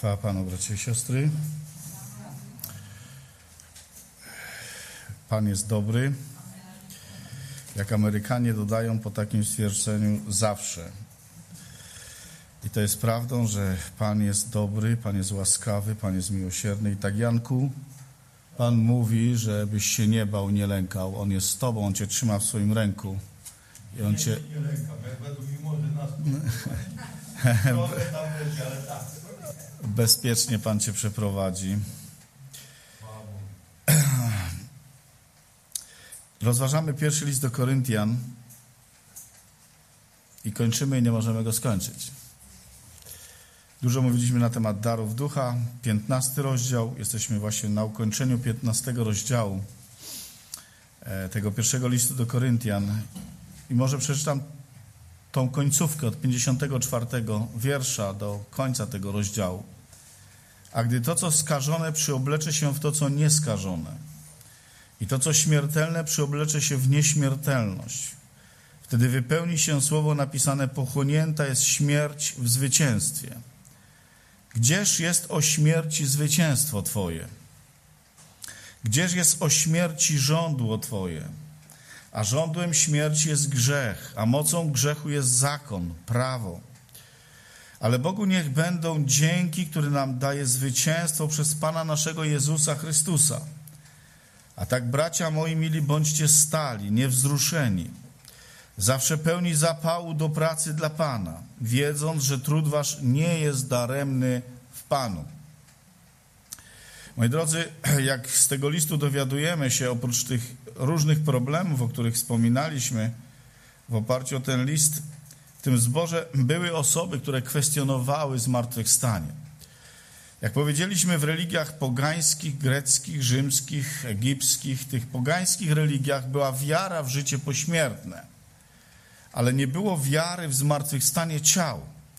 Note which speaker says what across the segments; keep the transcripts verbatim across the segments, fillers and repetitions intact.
Speaker 1: Chwała Panu, bracia i siostry. Pan jest dobry. Jak Amerykanie dodają po takim stwierdzeniu zawsze. I to jest prawdą, że Pan jest dobry, Pan jest łaskawy, Pan jest miłosierny. I tak, Janku, Pan mówi, żebyś się nie bał, nie lękał. On jest z Tobą, On Cię trzyma w swoim ręku. I On Cię...
Speaker 2: Nie lękam, jak według mi może nas trochę tam leci, ale tak.
Speaker 1: Bezpiecznie Pan Cię przeprowadzi. Rozważamy pierwszy list do Koryntian i kończymy i nie możemy go skończyć. Dużo mówiliśmy na temat darów ducha, piętnasty rozdział. Jesteśmy właśnie na ukończeniu piętnastego rozdziału tego pierwszego listu do Koryntian. I może przeczytam tą końcówkę od pięćdziesiątego czwartego wiersza do końca tego rozdziału. A gdy to, co skażone, przyoblecze się w to, co nieskażone, i to, co śmiertelne, przyoblecze się w nieśmiertelność, wtedy wypełni się słowo napisane: pochłonięta jest śmierć w zwycięstwie. Gdzież jest o śmierci zwycięstwo Twoje? Gdzież jest o śmierci żądło Twoje? A żądłem śmierci jest grzech, a mocą grzechu jest zakon, prawo. Ale Bogu niech będą dzięki, który nam daje zwycięstwo przez Pana naszego Jezusa Chrystusa. A tak, bracia moi mili, bądźcie stali, niewzruszeni, zawsze pełni zapału do pracy dla Pana, wiedząc, że trud wasz nie jest daremny w Panu. Moi drodzy, jak z tego listu dowiadujemy się, oprócz tych różnych problemów, o których wspominaliśmy w oparciu o ten list, w tym zborze były osoby, które kwestionowały zmartwychwstanie. Jak powiedzieliśmy, w religiach pogańskich, greckich, rzymskich, egipskich, tych pogańskich religiach była wiara w życie pośmiertne, ale nie było wiary w zmartwychwstanie ciał.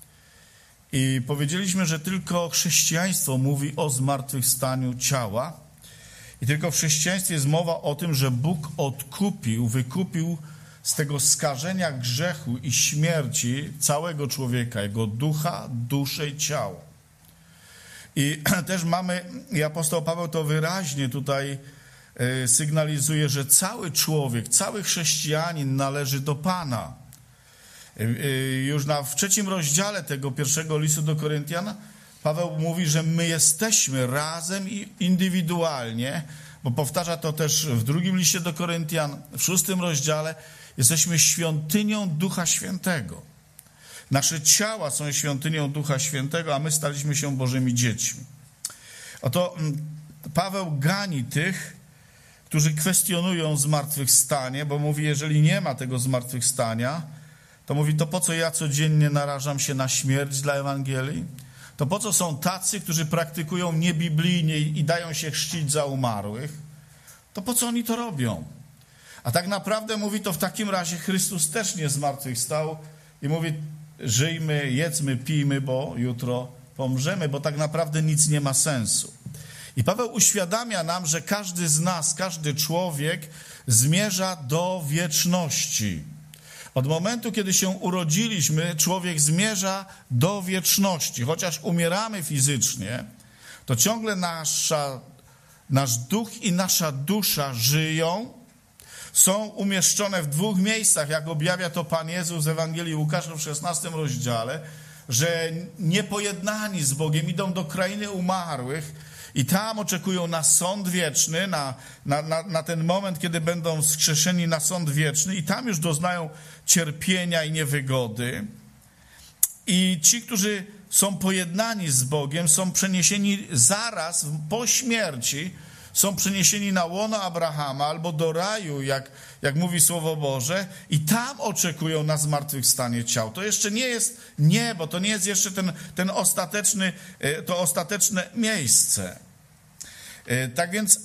Speaker 1: I powiedzieliśmy, że tylko chrześcijaństwo mówi o zmartwychwstaniu ciała i tylko w chrześcijaństwie jest mowa o tym, że Bóg odkupił, wykupił z tego skażenia grzechu i śmierci całego człowieka, jego ducha, duszę i ciało. I też mamy, i apostoł Paweł to wyraźnie tutaj sygnalizuje, że cały człowiek, cały chrześcijanin należy do Pana. Już na, w trzecim rozdziale tego pierwszego listu do Koryntian Paweł mówi, że my jesteśmy razem i indywidualnie, bo powtarza to też w drugim liście do Koryntian, w szóstym rozdziale, jesteśmy świątynią Ducha Świętego. Nasze ciała są świątynią Ducha Świętego, a my staliśmy się Bożymi dziećmi. Oto Paweł gani tych, którzy kwestionują zmartwychwstanie, bo mówi, jeżeli nie ma tego zmartwychwstania, to mówi, to po co ja codziennie narażam się na śmierć dla Ewangelii? To po co są tacy, którzy praktykują niebiblijnie i dają się chrzcić za umarłych? To po co oni to robią? A tak naprawdę mówi, to w takim razie Chrystus też nie zmartwychwstał i mówi, żyjmy, jedzmy, pijmy, bo jutro pomrzemy, bo tak naprawdę nic nie ma sensu. I Paweł uświadamia nam, że każdy z nas, każdy człowiek zmierza do wieczności. Od momentu, kiedy się urodziliśmy, człowiek zmierza do wieczności. Chociaż umieramy fizycznie, to ciągle nasza, nasz duch i nasza dusza żyją, są umieszczone w dwóch miejscach, jak objawia to Pan Jezus w Ewangelii Łukasza w szesnastym rozdziale, że niepojednani z Bogiem idą do krainy umarłych i tam oczekują na sąd wieczny, na, na, na, na ten moment, kiedy będą wskrzeszeni na sąd wieczny i tam już doznają cierpienia i niewygody. I ci, którzy są pojednani z Bogiem, są przeniesieni zaraz po śmierci, są przeniesieni na łono Abrahama albo do raju, jak, jak mówi Słowo Boże, i tam oczekują na zmartwychwstanie ciał. To jeszcze nie jest niebo, to nie jest jeszcze ten, ten ostateczny, to ostateczne miejsce. Tak więc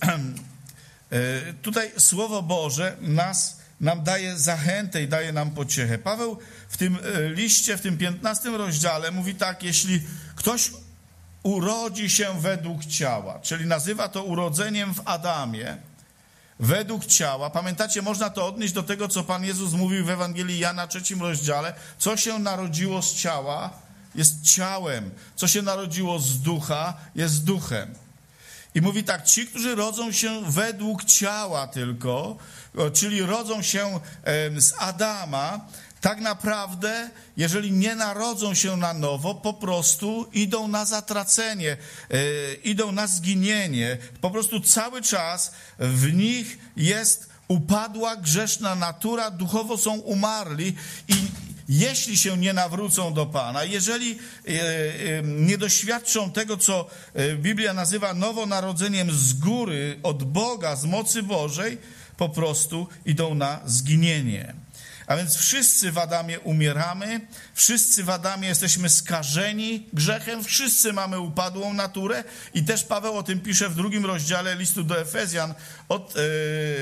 Speaker 1: tutaj Słowo Boże nas, nam daje zachętę i daje nam pociechę. Paweł w tym liście, w tym piętnastym rozdziale mówi tak: jeśli ktoś urodzi się według ciała, czyli nazywa to urodzeniem w Adamie, według ciała. Pamiętacie, można to odnieść do tego, co Pan Jezus mówił w Ewangelii Jana, trzecim rozdziale, co się narodziło z ciała, jest ciałem. Co się narodziło z ducha, jest duchem. I mówi tak, ci, którzy rodzą się według ciała tylko, czyli rodzą się z Adama, tak naprawdę, jeżeli nie narodzą się na nowo, po prostu idą na zatracenie, idą na zginienie. Po prostu cały czas w nich jest upadła, grzeszna natura, duchowo są umarli i jeśli się nie nawrócą do Pana, jeżeli nie doświadczą tego, co Biblia nazywa nowonarodzeniem z góry, od Boga, z mocy Bożej, po prostu idą na zginienie. A więc wszyscy w Adamie umieramy, wszyscy w Adamie jesteśmy skażeni grzechem, wszyscy mamy upadłą naturę i też Paweł o tym pisze w drugim rozdziale listu do Efezjan od, yy,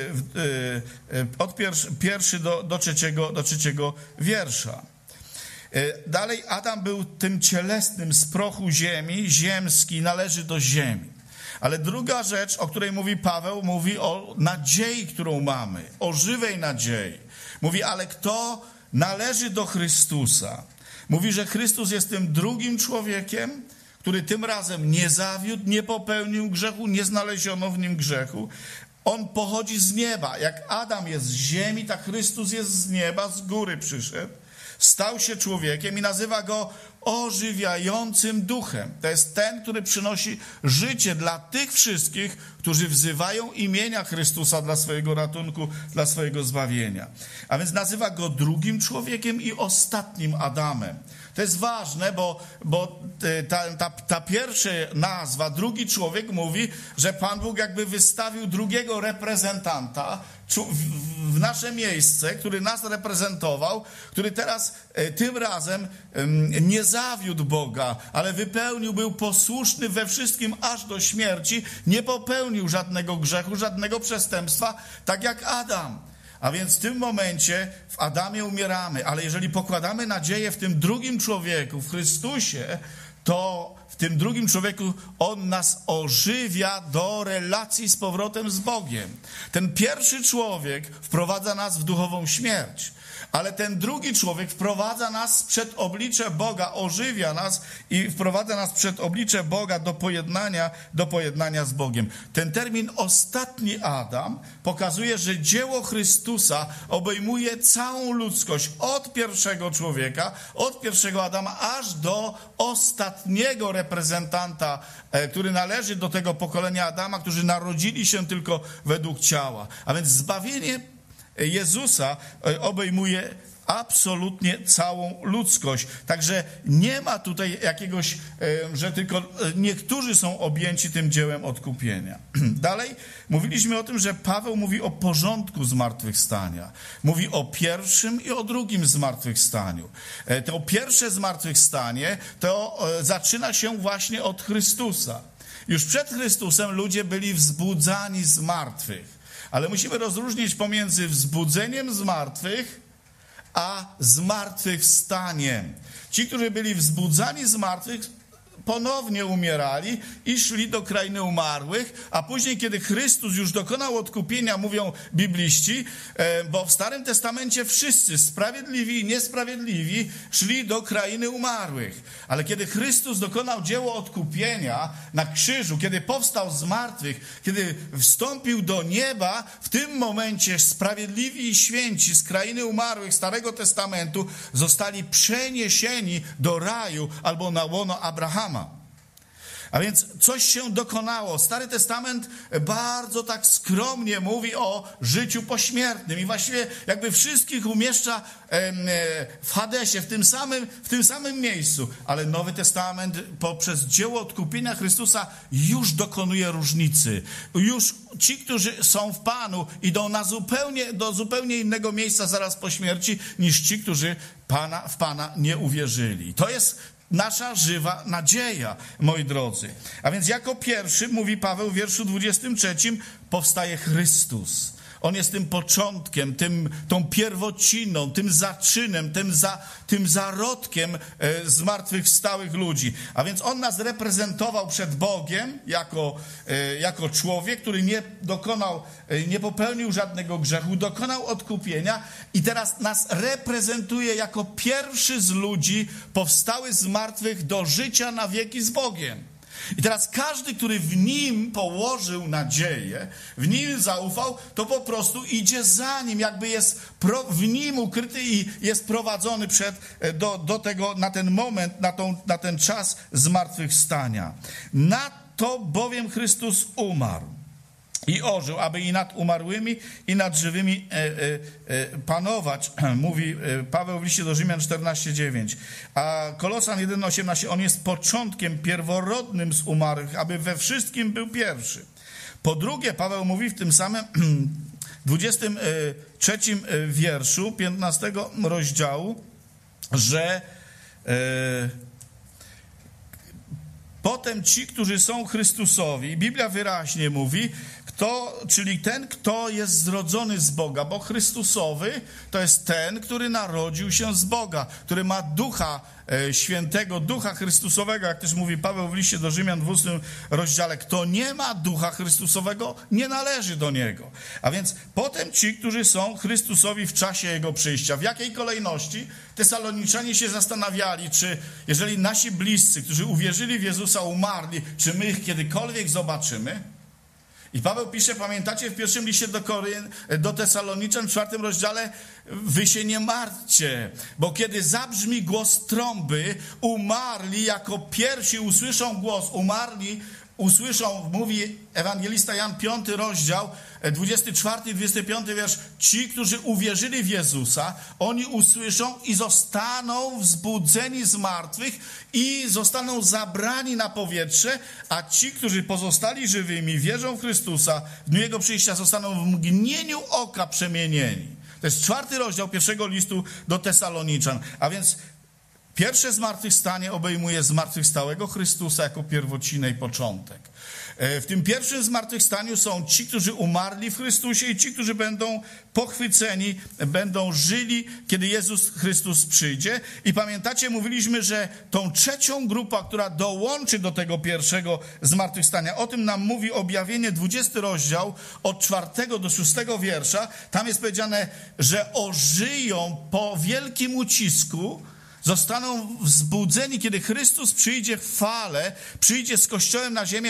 Speaker 1: yy, od pierwszy, pierwszy do, do, trzeciego, do trzeciego wiersza. Yy, dalej Adam był tym cielesnym z prochu ziemi, ziemski, należy do ziemi. Ale druga rzecz, o której mówi Paweł, mówi o nadziei, którą mamy, o żywej nadziei. Mówi, ale kto należy do Chrystusa? Mówi, że Chrystus jest tym drugim człowiekiem, który tym razem nie zawiódł, nie popełnił grzechu, nie znaleziono w nim grzechu. On pochodzi z nieba. Jak Adam jest z ziemi, tak Chrystus jest z nieba, z góry przyszedł. Stał się człowiekiem i nazywa go ożywiającym duchem. To jest ten, który przynosi życie dla tych wszystkich, którzy wzywają imienia Chrystusa dla swojego ratunku, dla swojego zbawienia. A więc nazywa go drugim człowiekiem i ostatnim Adamem. To jest ważne, bo, bo ta, ta, ta pierwsza nazwa, drugi człowiek, mówi, że Pan Bóg jakby wystawił drugiego reprezentanta w nasze miejsce, który nas reprezentował, który teraz tym razem nie zawiódł Boga, ale wypełnił, był posłuszny we wszystkim aż do śmierci, nie popełnił żadnego grzechu, żadnego przestępstwa, tak jak Adam. A więc w tym momencie w Adamie umieramy, ale jeżeli pokładamy nadzieję w tym drugim człowieku, w Chrystusie, to w tym drugim człowieku On nas ożywia do relacji z powrotem z Bogiem. Ten pierwszy człowiek wprowadza nas w duchową śmierć, ale ten drugi człowiek wprowadza nas przed oblicze Boga, ożywia nas i wprowadza nas przed oblicze Boga do pojednania, do pojednania z Bogiem. Ten termin ostatni Adam pokazuje, że dzieło Chrystusa obejmuje całą ludzkość od pierwszego człowieka, od pierwszego Adama, aż do ostatniego reprezentanta, który należy do tego pokolenia Adama, którzy narodzili się tylko według ciała. A więc zbawienie Jezusa obejmuje absolutnie całą ludzkość. Także nie ma tutaj jakiegoś, że tylko niektórzy są objęci tym dziełem odkupienia. Dalej mówiliśmy o tym, że Paweł mówi o porządku zmartwychwstania. Mówi o pierwszym i o drugim zmartwychwstaniu. To pierwsze zmartwychwstanie to zaczyna się właśnie od Chrystusa. Już przed Chrystusem ludzie byli wzbudzani z martwych. Ale musimy rozróżnić pomiędzy wzbudzeniem z martwych, a zmartwychwstaniem. Ci, którzy byli wzbudzani z martwych, ponownie umierali i szli do krainy umarłych, a później, kiedy Chrystus już dokonał odkupienia, mówią bibliści, bo w Starym Testamencie wszyscy, sprawiedliwi i niesprawiedliwi, szli do krainy umarłych. Ale kiedy Chrystus dokonał dzieło odkupienia na krzyżu, kiedy powstał z martwych, kiedy wstąpił do nieba, w tym momencie sprawiedliwi i święci z krainy umarłych Starego Testamentu zostali przeniesieni do raju albo na łono Abrahama. A więc coś się dokonało. Stary Testament bardzo tak skromnie mówi o życiu pośmiertnym i właściwie jakby wszystkich umieszcza w Hadesie, w tym samym, w tym samym miejscu. Ale Nowy Testament poprzez dzieło odkupienia Chrystusa już dokonuje różnicy. Już ci, którzy są w Panu, idą na zupełnie, do zupełnie innego miejsca zaraz po śmierci, niż ci, którzy Pana, w Pana nie uwierzyli. To jest nasza żywa nadzieja, moi drodzy. A więc jako pierwszy, mówi Paweł w wierszu dwudziestym trzecim, powstaje Chrystus. On jest tym początkiem, tym, tą pierwociną, tym zaczynem, tym, za, tym zarodkiem e, zmartwychwstałych ludzi. A więc On nas reprezentował przed Bogiem jako, e, jako człowiek, który nie dokonał, e, nie popełnił żadnego grzechu, dokonał odkupienia i teraz nas reprezentuje jako pierwszy z ludzi powstały z martwych do życia na wieki z Bogiem. I teraz każdy, który w Nim położył nadzieję, w Nim zaufał, to po prostu idzie za Nim, jakby jest pro, w Nim ukryty i jest prowadzony przed, do, do tego, na ten moment, na, tą, na ten czas zmartwychwstania. Na to bowiem Chrystus umarł i ożył, aby i nad umarłymi, i nad żywymi e, e, e, panować, mówi Paweł w liście do Rzymian czternaście dziewięć. A Kolosan jeden osiemnaście, on jest początkiem pierworodnym z umarłych, aby we wszystkim był pierwszy. Po drugie, Paweł mówi w tym samym dwudziestym trzecim wierszu piętnastego rozdziału, że e, potem ci, którzy są Chrystusowi, Biblia wyraźnie mówi, kto, czyli ten, kto jest zrodzony z Boga, bo Chrystusowy to jest ten, który narodził się z Boga, który ma Ducha e, Świętego, Ducha Chrystusowego, jak też mówi Paweł w liście do Rzymian w ósmym rozdziale. Kto nie ma Ducha Chrystusowego, nie należy do Niego. A więc potem ci, którzy są Chrystusowi w czasie Jego przyjścia. W jakiej kolejności? Tesaloniczanie się zastanawiali, czy jeżeli nasi bliscy, którzy uwierzyli w Jezusa, umarli, czy my ich kiedykolwiek zobaczymy? I Paweł pisze, pamiętacie, w pierwszym liście do, Koryn, do Tesaloniczan w czwartym rozdziale, wy się nie martwcie, bo kiedy zabrzmi głos trąby, umarli jako pierwsi usłyszą głos, umarli usłyszą, mówi ewangelista Jan, piąty rozdział, dwudziesty czwarty i dwudziesty piąty wiersz, ci, którzy uwierzyli w Jezusa, oni usłyszą i zostaną wzbudzeni z martwych i zostaną zabrani na powietrze, a ci, którzy pozostali żywymi, wierzą w Chrystusa, w dniu Jego przyjścia zostaną w mgnieniu oka przemienieni. To jest czwarty rozdział pierwszego listu do Tesaloniczan, a więc pierwsze zmartwychwstanie obejmuje zmartwychwstałego Chrystusa jako pierwocinę i początek. W tym pierwszym zmartwychwstaniu są ci, którzy umarli w Chrystusie i ci, którzy będą pochwyceni, będą żyli, kiedy Jezus Chrystus przyjdzie. I pamiętacie, mówiliśmy, że tą trzecią grupą, która dołączy do tego pierwszego zmartwychwstania, o tym nam mówi Objawienie, dwudziesty rozdział, od czwartego do szóstego wiersza. Tam jest powiedziane, że ożyją po wielkim ucisku, zostaną wzbudzeni, kiedy Chrystus przyjdzie w fale, przyjdzie z Kościołem na ziemię,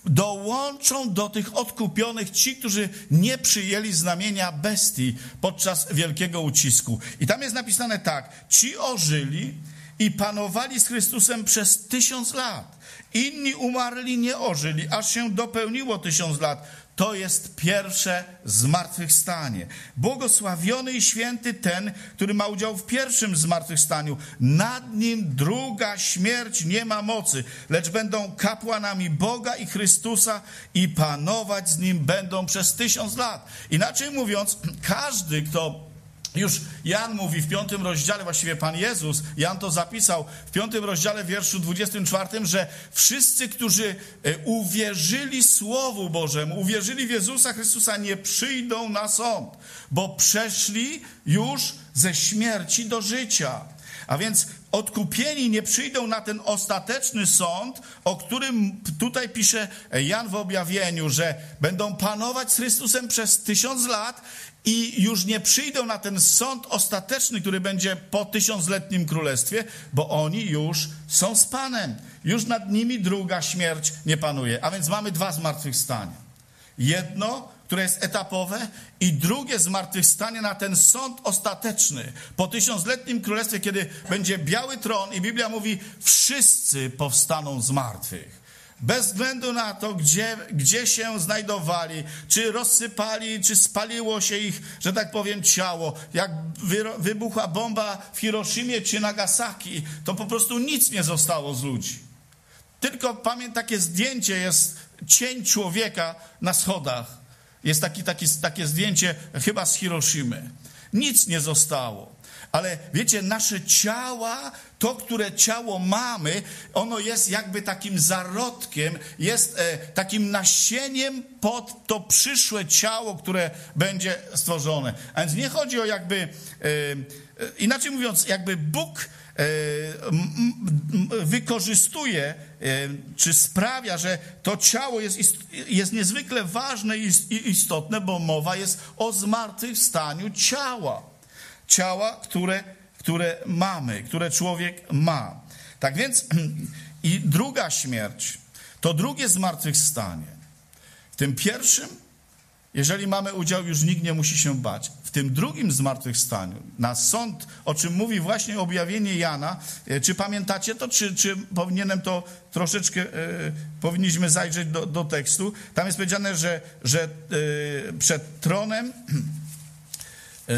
Speaker 1: dołączą do tych odkupionych ci, którzy nie przyjęli znamienia bestii podczas wielkiego ucisku. I tam jest napisane tak, ci ożyli i panowali z Chrystusem przez tysiąc lat. Inni umarli, nie ożyli, aż się dopełniło tysiąc lat. To jest pierwsze zmartwychwstanie. Błogosławiony i święty ten, który ma udział w pierwszym zmartwychwstaniu. Nad nim druga śmierć nie ma mocy, lecz będą kapłanami Boga i Chrystusa i panować z nim będą przez tysiąc lat. Inaczej mówiąc, każdy, kto... Już Jan mówi w piątym rozdziale, właściwie Pan Jezus, Jan to zapisał w piątym rozdziale, wierszu dwudziestym czwartym, że wszyscy, którzy uwierzyli Słowu Bożemu, uwierzyli w Jezusa Chrystusa, nie przyjdą na sąd, bo przeszli już ze śmierci do życia. A więc odkupieni nie przyjdą na ten ostateczny sąd, o którym tutaj pisze Jan w objawieniu, że będą panować z Chrystusem przez tysiąc lat i już nie przyjdą na ten sąd ostateczny, który będzie po tysiącletnim królestwie, bo oni już są z Panem. Już nad nimi druga śmierć nie panuje. A więc mamy dwa zmartwychwstania. Jedno, które jest etapowe, i drugie zmartwychwstanie na ten sąd ostateczny. Po tysiącletnim królestwie, kiedy będzie biały tron i Biblia mówi, wszyscy powstaną z martwych. Bez względu na to, gdzie, gdzie się znajdowali, czy rozsypali, czy spaliło się ich, że tak powiem, ciało. Jak wybuchła bomba w Hiroshimie czy Nagasaki, to po prostu nic nie zostało z ludzi. Tylko pamiętam, takie zdjęcie jest, cień człowieka na schodach. Jest taki, taki, takie zdjęcie chyba z Hiroshimy. Nic nie zostało. Ale wiecie, nasze ciała, to, które ciało mamy, ono jest jakby takim zarodkiem, jest e, takim nasieniem pod to przyszłe ciało, które będzie stworzone. A więc nie chodzi o jakby, e, e, inaczej mówiąc, jakby Bóg wykorzystuje, czy sprawia, że to ciało jest, jest niezwykle ważne i istotne, bo mowa jest o zmartwychwstaniu ciała. Ciała, które, które mamy, które człowiek ma. Tak więc i druga śmierć, to drugie zmartwychwstanie. W tym pierwszym, jeżeli mamy udział, już nikt nie musi się bać. W tym drugim zmartwychwstaniu, na sąd, o czym mówi właśnie objawienie Jana, czy pamiętacie to, czy, czy powinienem to troszeczkę, e, powinniśmy zajrzeć do, do tekstu. Tam jest powiedziane, że, że e, przed tronem, e,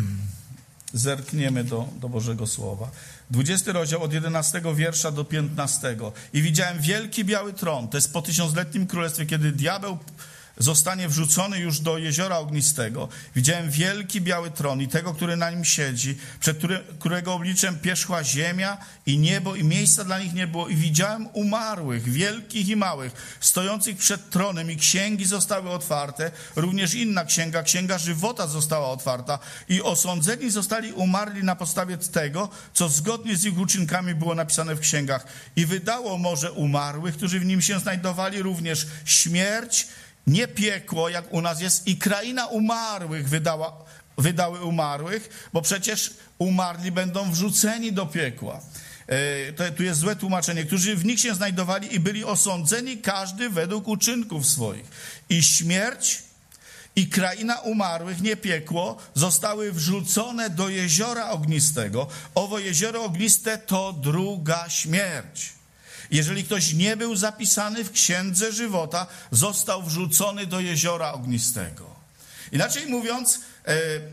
Speaker 1: zerkniemy do, do Bożego Słowa, dwudziesty rozdział od jedenastego wiersza do piętnastego. I widziałem wielki biały tron, to jest po tysiącletnim królestwie, kiedy diabeł zostanie wrzucony już do jeziora ognistego. Widziałem wielki biały tron i tego, który na nim siedzi, przed który, którego obliczem pierzchła ziemia i niebo i miejsca dla nich nie było. I widziałem umarłych, wielkich i małych, stojących przed tronem i księgi zostały otwarte. Również inna księga, księga żywota została otwarta i osądzeni zostali umarli na podstawie tego, co zgodnie z ich uczynkami było napisane w księgach. I wydało morze umarłych, którzy w nim się znajdowali, również śmierć, nie piekło, jak u nas jest, i kraina umarłych wydała, wydały umarłych, bo przecież umarli będą wrzuceni do piekła. E, to, tu jest złe tłumaczenie. Którzy w nich się znajdowali i byli osądzeni, każdy według uczynków swoich. I śmierć, i kraina umarłych, nie piekło, zostały wrzucone do jeziora ognistego. Owo jezioro ogniste to druga śmierć. Jeżeli ktoś nie był zapisany w księdze żywota, został wrzucony do jeziora ognistego. Inaczej mówiąc, e,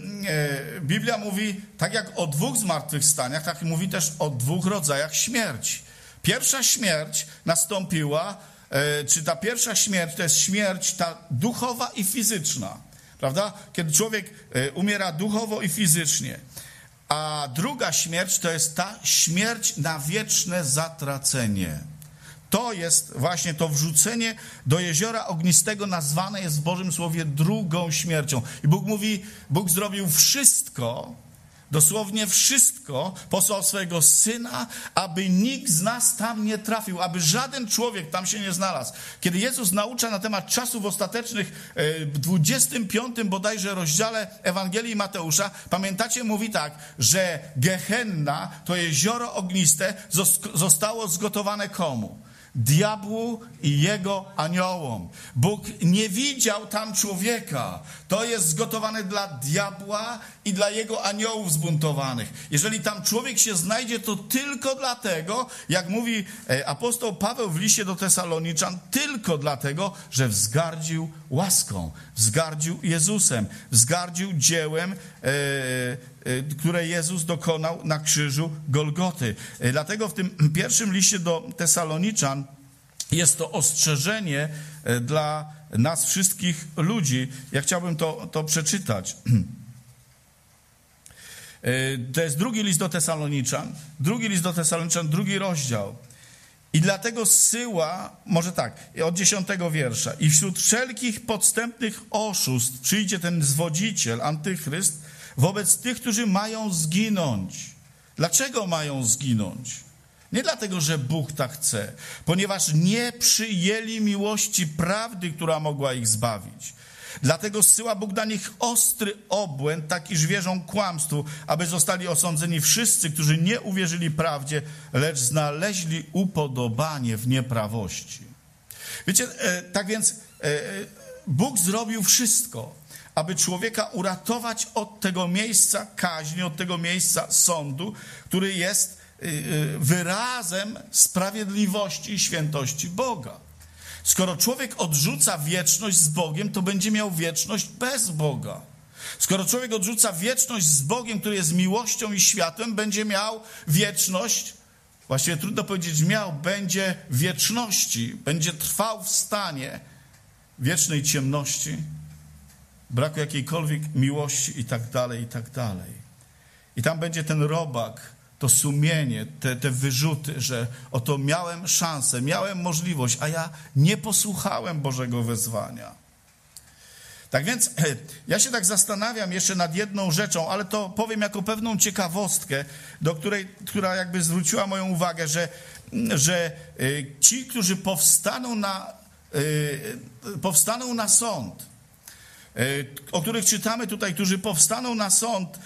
Speaker 1: e, Biblia mówi, tak jak o dwóch zmartwychwstaniach, tak mówi też o dwóch rodzajach śmierci. Pierwsza śmierć nastąpiła, e, czy ta pierwsza śmierć to jest śmierć ta duchowa i fizyczna, prawda? Kiedy człowiek e, umiera duchowo i fizycznie. A druga śmierć to jest ta śmierć na wieczne zatracenie. To jest właśnie to wrzucenie do jeziora ognistego, nazwane jest w Bożym Słowie drugą śmiercią. I Bóg mówi, Bóg zrobił wszystko, dosłownie wszystko, posłał swojego Syna, aby nikt z nas tam nie trafił, aby żaden człowiek tam się nie znalazł. Kiedy Jezus naucza na temat czasów ostatecznych w dwudziestym piątym bodajże rozdziale Ewangelii Mateusza, pamiętacie, mówi tak, że Gehenna, to jezioro ogniste, zostało zgotowane komu? Diabłu i jego aniołom. Bóg nie widział tam człowieka. To jest zgotowane dla diabła i dla jego aniołów zbuntowanych. Jeżeli tam człowiek się znajdzie, to tylko dlatego, jak mówi apostoł Paweł w liście do Tesaloniczan, tylko dlatego, że wzgardził łaską, wzgardził Jezusem, wzgardził dziełem, e, e, które Jezus dokonał na krzyżu Golgoty. E, dlatego w tym pierwszym liście do Tesaloniczan jest to ostrzeżenie dla nas wszystkich ludzi. Ja chciałbym to, to przeczytać. To jest drugi list do Tesaloniczan, drugi list do Tesaloniczan, drugi rozdział. I dlatego zsyła, może tak, od dziesiątego wiersza. I wśród wszelkich podstępnych oszustw przyjdzie ten zwodziciel, antychryst, wobec tych, którzy mają zginąć. Dlaczego mają zginąć? Nie dlatego, że Bóg tak chce, ponieważ nie przyjęli miłości prawdy, która mogła ich zbawić. Dlatego zsyła Bóg na nich ostry obłęd, tak iż wierzą kłamstwu, aby zostali osądzeni wszyscy, którzy nie uwierzyli prawdzie, lecz znaleźli upodobanie w nieprawości. Wiecie, tak więc Bóg zrobił wszystko, aby człowieka uratować od tego miejsca kaźni, od tego miejsca sądu, który jest wyrazem sprawiedliwości i świętości Boga. Skoro człowiek odrzuca wieczność z Bogiem, to będzie miał wieczność bez Boga. Skoro człowiek odrzuca wieczność z Bogiem, który jest miłością i światłem, będzie miał wieczność, właściwie trudno powiedzieć miał, będzie w wieczności, będzie trwał w stanie wiecznej ciemności, braku jakiejkolwiek miłości i tak dalej, i tak dalej. I tam będzie ten robak, to sumienie, te, te wyrzuty, że oto miałem szansę, miałem możliwość, a ja nie posłuchałem Bożego wezwania. Tak więc ja się tak zastanawiam jeszcze nad jedną rzeczą, ale to powiem jako pewną ciekawostkę, do której, która jakby zwróciła moją uwagę, że, że ci, którzy powstaną na, powstaną na sąd, o których czytamy tutaj, którzy powstaną na sąd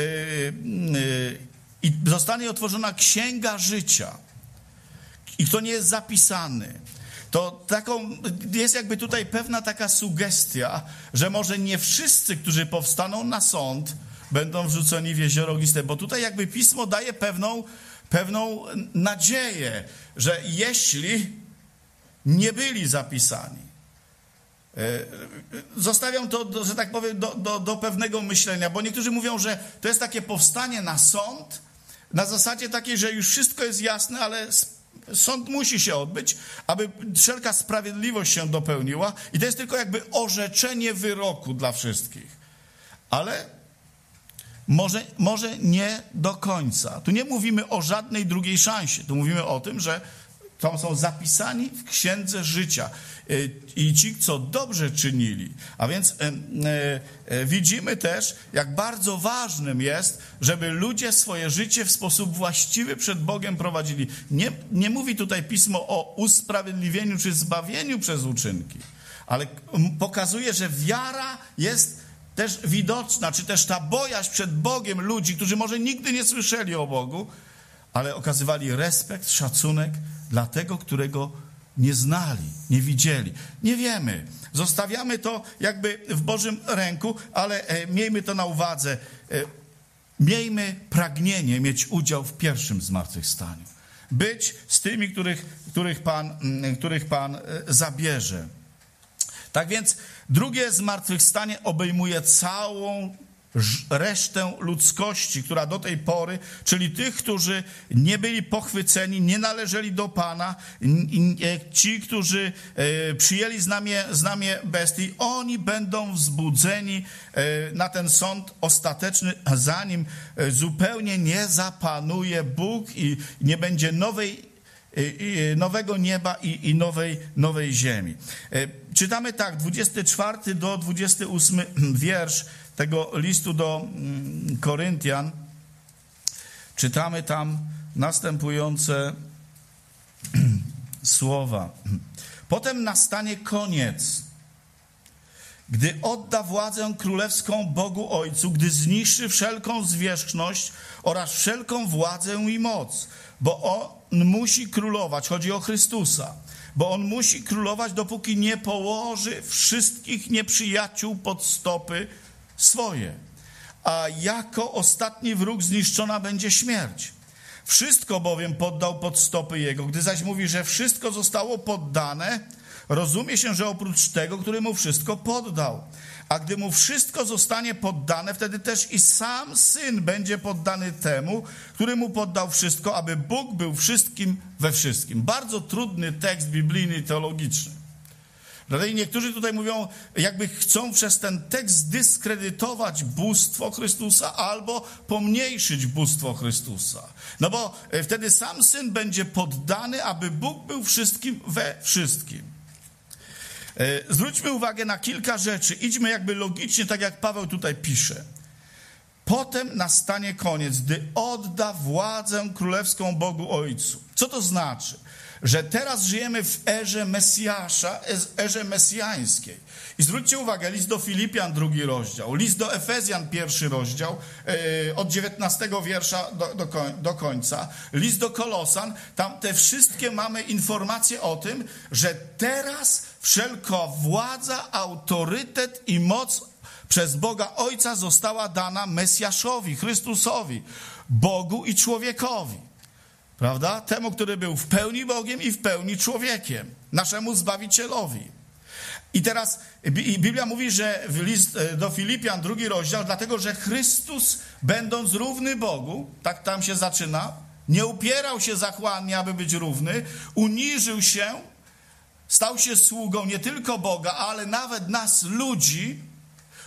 Speaker 1: i zostanie otworzona księga życia i kto nie jest zapisany, to taką, jest jakby tutaj pewna taka sugestia, że może nie wszyscy, którzy powstaną na sąd, będą wrzuceni w jezioro ogniste, bo tutaj jakby Pismo daje pewną, pewną nadzieję, że jeśli nie byli zapisani, zostawiam to, do, że tak powiem, do, do, do pewnego myślenia, bo niektórzy mówią, że to jest takie powstanie na sąd, na zasadzie takiej, że już wszystko jest jasne, ale sąd musi się odbyć, aby wszelka sprawiedliwość się dopełniła i to jest tylko jakby orzeczenie wyroku dla wszystkich. Ale może, może nie do końca. Tu nie mówimy o żadnej drugiej szansie. Tu mówimy o tym, że tam są zapisani w księdze życia i ci, co dobrze czynili. A więc e, e, widzimy też, jak bardzo ważnym jest, żeby ludzie swoje życie w sposób właściwy przed Bogiem prowadzili. Nie, nie mówi tutaj Pismo o usprawiedliwieniu czy zbawieniu przez uczynki, ale pokazuje, że wiara jest też widoczna, czy też ta bojaźń przed Bogiem ludzi, którzy może nigdy nie słyszeli o Bogu, ale okazywali respekt, szacunek dla tego, którego nie znali, nie widzieli. Nie wiemy. Zostawiamy to jakby w Bożym ręku, ale miejmy to na uwadze. Miejmy pragnienie mieć udział w pierwszym zmartwychwstaniu. Być z tymi, których, których, Pan, których Pan zabierze. Tak więc drugie zmartwychwstanie obejmuje całą resztę ludzkości, która do tej pory, czyli tych, którzy nie byli pochwyceni, nie należeli do Pana, ci, którzy przyjęli znamię, znamię bestii, oni będą wzbudzeni na ten sąd ostateczny, zanim zupełnie nie zapanuje Bóg i nie będzie nowej nowego nieba i, i nowej, nowej ziemi. Czytamy tak, dwudziesty czwarty do dwudziesty ósmy wiersz tego listu do Koryntian. Czytamy tam następujące słowa. Potem nastanie koniec, gdy odda władzę królewską Bogu Ojcu, gdy zniszczy wszelką zwierzchność oraz wszelką władzę i moc, bo On musi królować, chodzi o Chrystusa, bo On musi królować, dopóki nie położy wszystkich nieprzyjaciół pod stopy swoje. A jako ostatni wróg zniszczona będzie śmierć. Wszystko bowiem poddał pod stopy Jego. Gdy zaś mówi, że wszystko zostało poddane, rozumie się, że oprócz tego, który mu wszystko poddał. A gdy mu wszystko zostanie poddane, wtedy też i sam Syn będzie poddany temu, który mu poddał wszystko, aby Bóg był wszystkim we wszystkim. Bardzo trudny tekst biblijny i teologiczny. Dlatego niektórzy tutaj mówią, jakby chcą przez ten tekst zdyskredytować bóstwo Chrystusa albo pomniejszyć bóstwo Chrystusa. No bo wtedy sam Syn będzie poddany, aby Bóg był wszystkim we wszystkim. Zwróćmy uwagę na kilka rzeczy. Idźmy jakby logicznie, tak jak Paweł tutaj pisze. Potem nastanie koniec, gdy odda władzę królewską Bogu Ojcu. Co to znaczy? Że teraz żyjemy w erze Mesjasza, erze mesjańskiej. I zwróćcie uwagę, list do Filipian, drugi rozdział, list do Efezjan, pierwszy rozdział, yy, od dziewiętnastego wiersza do, do, koń, do końca, list do Kolosan, tam te wszystkie mamy informacje o tym, że teraz wszelka władza, autorytet i moc przez Boga Ojca została dana Mesjaszowi, Chrystusowi, Bogu i człowiekowi. Prawda? Temu, który był w pełni Bogiem i w pełni człowiekiem. Naszemu Zbawicielowi. I teraz Biblia mówi, że w list do Filipian, drugi rozdział, dlatego, że Chrystus, będąc równy Bogu, tak tam się zaczyna, nie upierał się zachłannie, aby być równy, uniżył się, stał się sługą nie tylko Boga, ale nawet nas, ludzi,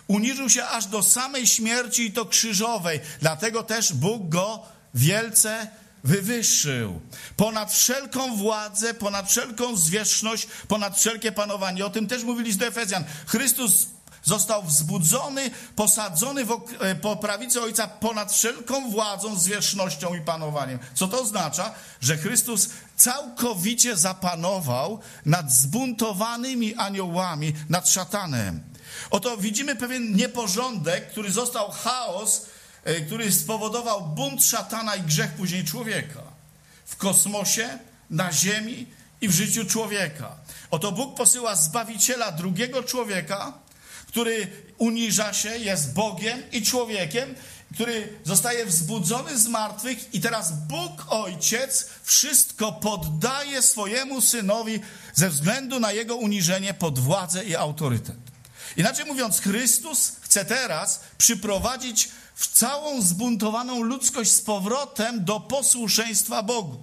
Speaker 1: Uniżył się aż do samej śmierci i to krzyżowej. Dlatego też Bóg go wielce wywyższył. Ponad wszelką władzę, ponad wszelką zwierzchność, ponad wszelkie panowanie. O tym też mówi list do Efezjan. Chrystus został wzbudzony, posadzony w, po prawicy Ojca ponad wszelką władzą, zwierzchnością i panowaniem. Co to oznacza? Że Chrystus całkowicie zapanował nad zbuntowanymi aniołami, nad szatanem. Oto widzimy pewien nieporządek, który został chaos, który spowodował bunt szatana i grzech później człowieka. W kosmosie, na ziemi i w życiu człowieka. Oto Bóg posyła Zbawiciela, drugiego człowieka, który uniża się, jest Bogiem i człowiekiem, który zostaje wzbudzony z martwych i teraz Bóg Ojciec wszystko poddaje swojemu Synowi ze względu na Jego uniżenie pod władzę i autorytet. Inaczej mówiąc, Chrystus chce teraz przyprowadzić w całą zbuntowaną ludzkość z powrotem do posłuszeństwa Bogu.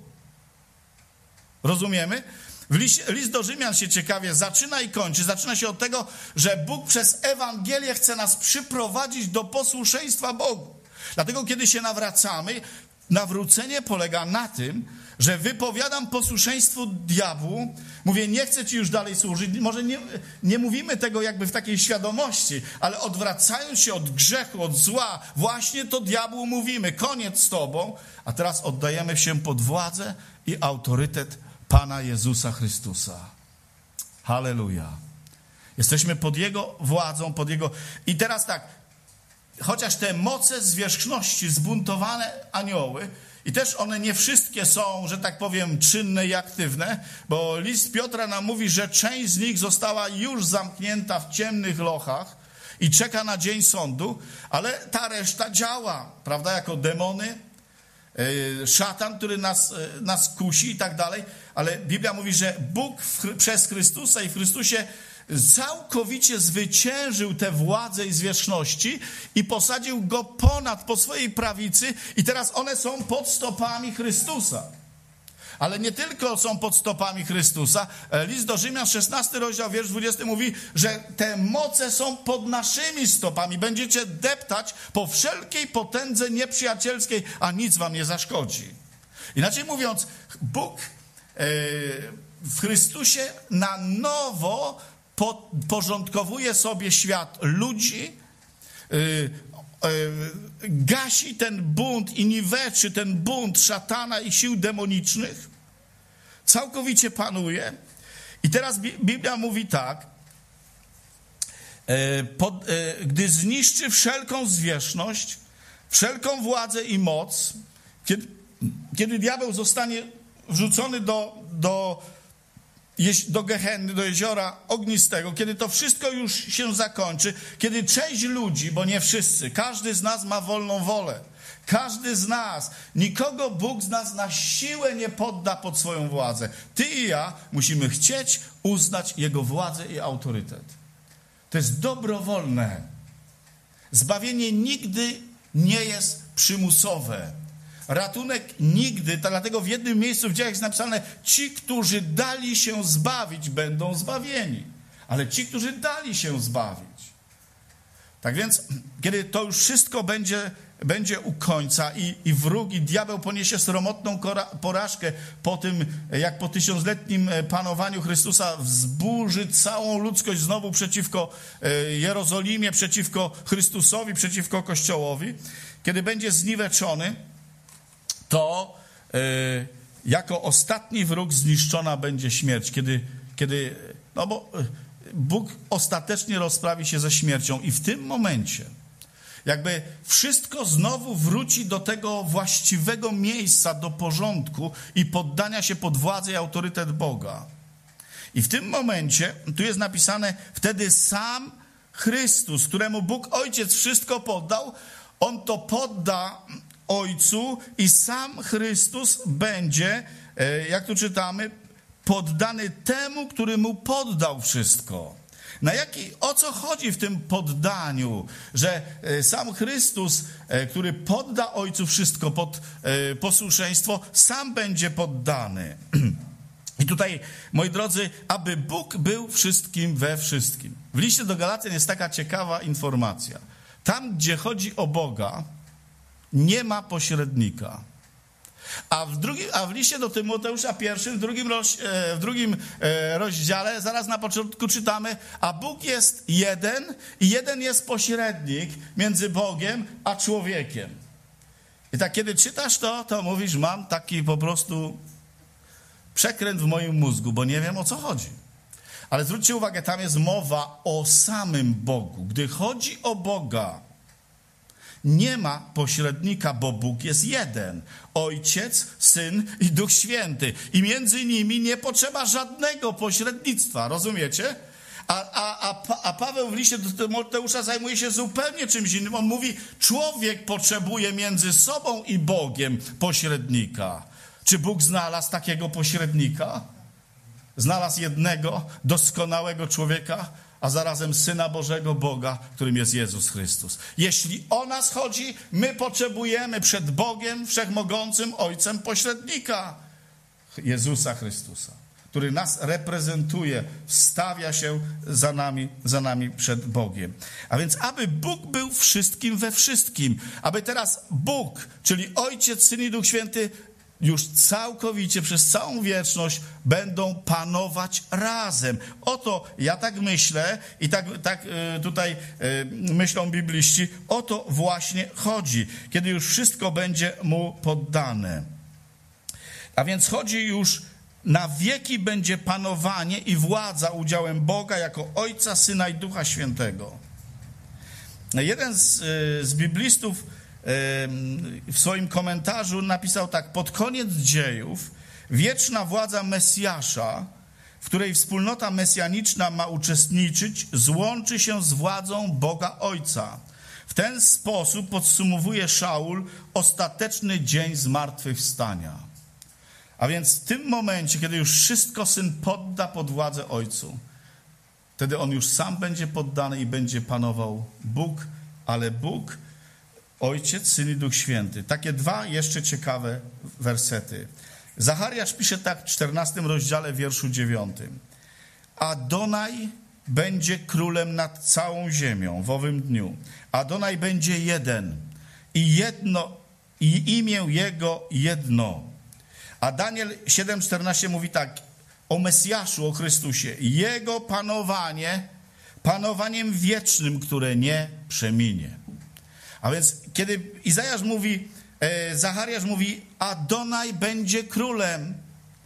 Speaker 1: Rozumiemy? List, list do Rzymian się ciekawie zaczyna i kończy. Zaczyna się od tego, że Bóg przez Ewangelię chce nas przyprowadzić do posłuszeństwa Bogu. Dlatego kiedy się nawracamy, nawrócenie polega na tym, że wypowiadam posłuszeństwo diabłu, mówię, nie chcę ci już dalej służyć. Może nie, nie mówimy tego jakby w takiej świadomości, ale odwracając się od grzechu, od zła, właśnie to diabłu mówimy, koniec z tobą, a teraz oddajemy się pod władzę i autorytet Pana Jezusa Chrystusa. Halleluja. Jesteśmy pod Jego władzą, pod Jego... I teraz tak, chociaż te moce zwierzchności, zbuntowane anioły, i też one nie wszystkie są, że tak powiem, czynne i aktywne, bo list Piotra nam mówi, że część z nich została już zamknięta w ciemnych lochach i czeka na dzień sądu, ale ta reszta działa, prawda, jako demony, szatan, który nas, nas kusi i tak dalej, ale Biblia mówi, że Bóg w, przez Chrystusa i w Chrystusie całkowicie zwyciężył te władze i zwierzchności i posadził go ponad, po swojej prawicy i teraz one są pod stopami Chrystusa. Ale nie tylko są pod stopami Chrystusa. List do Rzymian, szesnasty rozdział, wiersz dwudziesty mówi, że te moce są pod naszymi stopami. Będziecie deptać po wszelkiej potędze nieprzyjacielskiej, a nic wam nie zaszkodzi. Inaczej mówiąc, Bóg w Chrystusie na nowo porządkowuje sobie świat ludzi, gasi ten bunt i niweczy ten bunt szatana i sił demonicznych, całkowicie panuje. I teraz Biblia mówi tak, pod, gdy zniszczy wszelką zwierzchność, wszelką władzę i moc, kiedy, kiedy diabeł zostanie wrzucony do, do, do Gehenny, do jeziora ognistego, kiedy to wszystko już się zakończy, kiedy część ludzi, bo nie wszyscy, każdy z nas ma wolną wolę, każdy z nas, nikogo Bóg z nas na siłę nie podda pod swoją władzę. Ty i ja musimy chcieć uznać Jego władzę i autorytet. To jest dobrowolne. Zbawienie nigdy nie jest przymusowe. Ratunek nigdy, dlatego w jednym miejscu w dziejach jest napisane, ci, którzy dali się zbawić, będą zbawieni. Ale ci, którzy dali się zbawić. Tak więc, kiedy to już wszystko będzie, będzie u końca i, i wróg, i diabeł poniesie sromotną porażkę po tym, jak po tysiącletnim panowaniu Chrystusa wzburzy całą ludzkość znowu przeciwko Jerozolimie, przeciwko Chrystusowi, przeciwko Kościołowi, kiedy będzie zniweczony, to y, jako ostatni wróg zniszczona będzie śmierć, kiedy, kiedy no bo Bóg ostatecznie rozprawi się ze śmiercią i w tym momencie jakby wszystko znowu wróci do tego właściwego miejsca, do porządku i poddania się pod władzę i autorytet Boga. I w tym momencie, tu jest napisane, wtedy sam Chrystus, któremu Bóg Ojciec wszystko poddał, On to podda Ojcu i sam Chrystus będzie, jak tu czytamy, poddany temu, który mu poddał wszystko. Na jaki, o co chodzi w tym poddaniu? Że sam Chrystus, który podda Ojcu wszystko pod posłuszeństwo, sam będzie poddany. I tutaj, moi drodzy, aby Bóg był wszystkim we wszystkim. W liście do Galacjan jest taka ciekawa informacja. Tam, gdzie chodzi o Boga, nie ma pośrednika. A w, drugim, a w liście do Tymoteusza pierwszym, w drugim, roz, w drugim rozdziale, zaraz na początku czytamy, a Bóg jest jeden i jeden jest pośrednik między Bogiem a człowiekiem. I tak kiedy czytasz to, to mówisz, mam taki po prostu przekręt w moim mózgu, bo nie wiem, o co chodzi. Ale zwróćcie uwagę, tam jest mowa o samym Bogu. Gdy chodzi o Boga, nie ma pośrednika, bo Bóg jest jeden. Ojciec, Syn i Duch Święty. I między nimi nie potrzeba żadnego pośrednictwa. Rozumiecie? A, a, a, a Paweł w liście do Tymoteusza zajmuje się zupełnie czymś innym. On mówi, człowiek potrzebuje między sobą i Bogiem pośrednika. Czy Bóg znalazł takiego pośrednika? Znalazł jednego, doskonałego człowieka, a zarazem Syna Bożego Boga, którym jest Jezus Chrystus. Jeśli o nas chodzi, my potrzebujemy przed Bogiem Wszechmogącym Ojcem pośrednika, Jezusa Chrystusa, który nas reprezentuje, wstawia się za nami, za nami przed Bogiem. A więc aby Bóg był wszystkim we wszystkim, aby teraz Bóg, czyli Ojciec, Syn i Duch Święty, już całkowicie przez całą wieczność będą panować razem. Oto ja tak myślę i tak, tak tutaj myślą bibliści, o to właśnie chodzi, kiedy już wszystko będzie mu poddane. A więc chodzi już, na wieki będzie panowanie i władza udziałem Boga jako Ojca, Syna i Ducha Świętego. Jeden z, z biblistów w swoim komentarzu napisał tak: pod koniec dziejów wieczna władza Mesjasza, w której wspólnota mesjaniczna ma uczestniczyć, złączy się z władzą Boga Ojca. W ten sposób podsumowuje Szaul ostateczny dzień zmartwychwstania. A więc w tym momencie, kiedy już wszystko Syn podda pod władzę Ojcu, wtedy On już sam będzie poddany i będzie panował Bóg, ale Bóg, Ojciec, Syn i Duch Święty. Takie dwa jeszcze ciekawe wersety. Zachariasz pisze tak w czternastym rozdziale, wierszu dziewiątym. Adonai będzie królem nad całą ziemią w owym dniu. Adonai będzie jeden i jedno, i imię Jego jedno. A Daniel siedem czternaście mówi tak o Mesjaszu, o Chrystusie. Jego panowanie, panowaniem wiecznym, które nie przeminie. A więc kiedy Izajasz mówi, e, Zachariasz mówi, Adonai będzie królem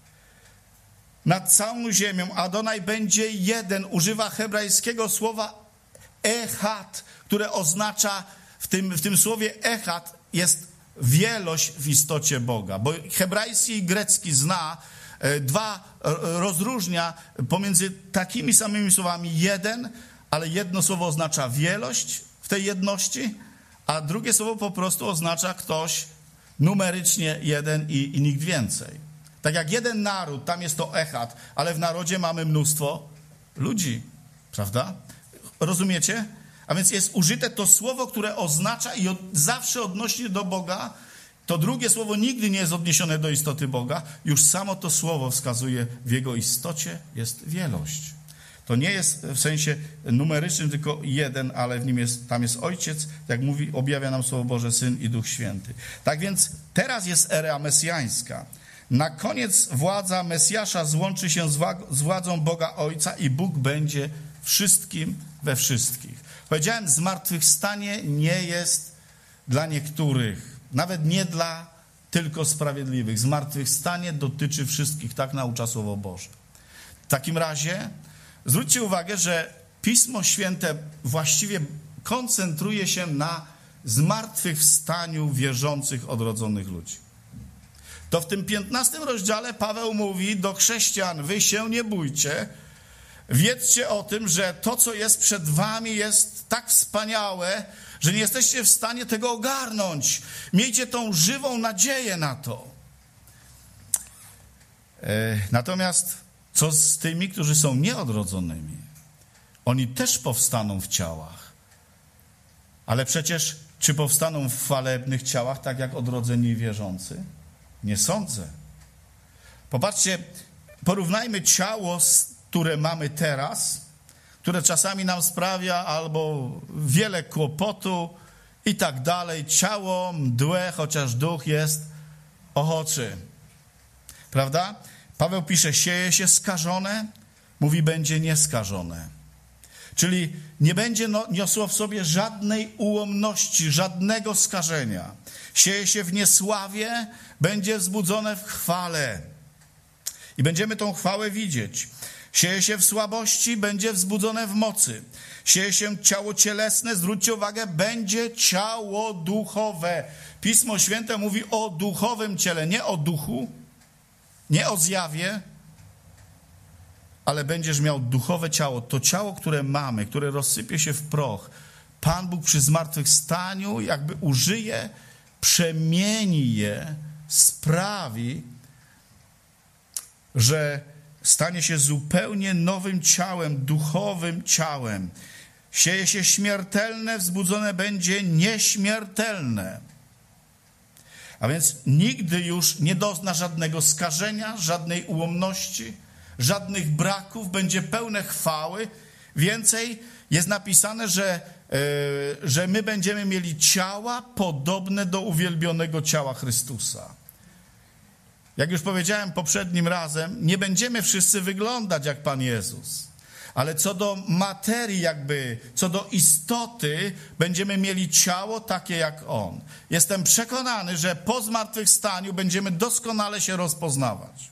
Speaker 1: nad całą ziemią, Adonai będzie jeden, używa hebrajskiego słowa echad, które oznacza, w tym, w tym słowie echad jest wielość w istocie Boga, bo hebrajski i grecki zna, e, dwa rozróżnia pomiędzy takimi samymi słowami jeden, ale jedno słowo oznacza wielość w tej jedności, a drugie słowo po prostu oznacza ktoś numerycznie jeden i, i nikt więcej. Tak jak jeden naród, tam jest to echad, ale w narodzie mamy mnóstwo ludzi, prawda? Rozumiecie? A więc jest użyte to słowo, które oznacza i od, zawsze odnośnie do Boga. To drugie słowo nigdy nie jest odniesione do istoty Boga. Już samo to słowo wskazuje, w jego istocie jest wielość. To nie jest w sensie numerycznym tylko jeden, ale w nim jest, tam jest Ojciec, jak mówi, objawia nam Słowo Boże, Syn i Duch Święty. Tak więc teraz jest era mesjańska. Na koniec władza Mesjasza złączy się z władzą Boga Ojca i Bóg będzie wszystkim we wszystkich. Powiedziałem, zmartwychwstanie nie jest dla niektórych, nawet nie dla tylko sprawiedliwych. Zmartwychwstanie dotyczy wszystkich, tak naucza Słowo Boże. W takim razie zwróćcie uwagę, że Pismo Święte właściwie koncentruje się na zmartwychwstaniu wierzących, odrodzonych ludzi. To w tym piętnastym rozdziale Paweł mówi do chrześcijan, wy się nie bójcie, wiedzcie o tym, że to, co jest przed wami, jest tak wspaniałe, że nie jesteście w stanie tego ogarnąć. Miejcie tą żywą nadzieję na to. Natomiast co z tymi, którzy są nieodrodzonymi? Oni też powstaną w ciałach. Ale przecież czy powstaną w chwalebnych ciałach, tak jak odrodzeni i wierzący? Nie sądzę. Popatrzcie, porównajmy ciało, które mamy teraz, które czasami nam sprawia albo wiele kłopotu i tak dalej. Ciało mdłe, chociaż duch jest ochoczy. Prawda? Paweł pisze, sieje się skażone, mówi, będzie nieskażone. Czyli nie będzie niosło w sobie żadnej ułomności, żadnego skażenia. Sieje się w niesławie, będzie wzbudzone w chwale. I będziemy tą chwałę widzieć. Sieje się w słabości, będzie wzbudzone w mocy. Sieje się ciało cielesne, zwróćcie uwagę, będzie ciało duchowe. Pismo Święte mówi o duchowym ciele, nie o duchu, nie o zjawie, ale będziesz miał duchowe ciało. To ciało, które mamy, które rozsypie się w proch, Pan Bóg przy zmartwychwstaniu jakby użyje, przemieni je, sprawi, że stanie się zupełnie nowym ciałem, duchowym ciałem. Sieje się śmiertelne, wzbudzone będzie nieśmiertelne. A więc nigdy już nie dozna żadnego skażenia, żadnej ułomności, żadnych braków, będzie pełne chwały. Więcej jest napisane, że, yy, że my będziemy mieli ciała podobne do uwielbionego ciała Chrystusa. Jak już powiedziałem poprzednim razem, nie będziemy wszyscy wyglądać jak Pan Jezus. Ale co do materii jakby, co do istoty, będziemy mieli ciało takie jak On. Jestem przekonany, że po zmartwychwstaniu będziemy doskonale się rozpoznawać.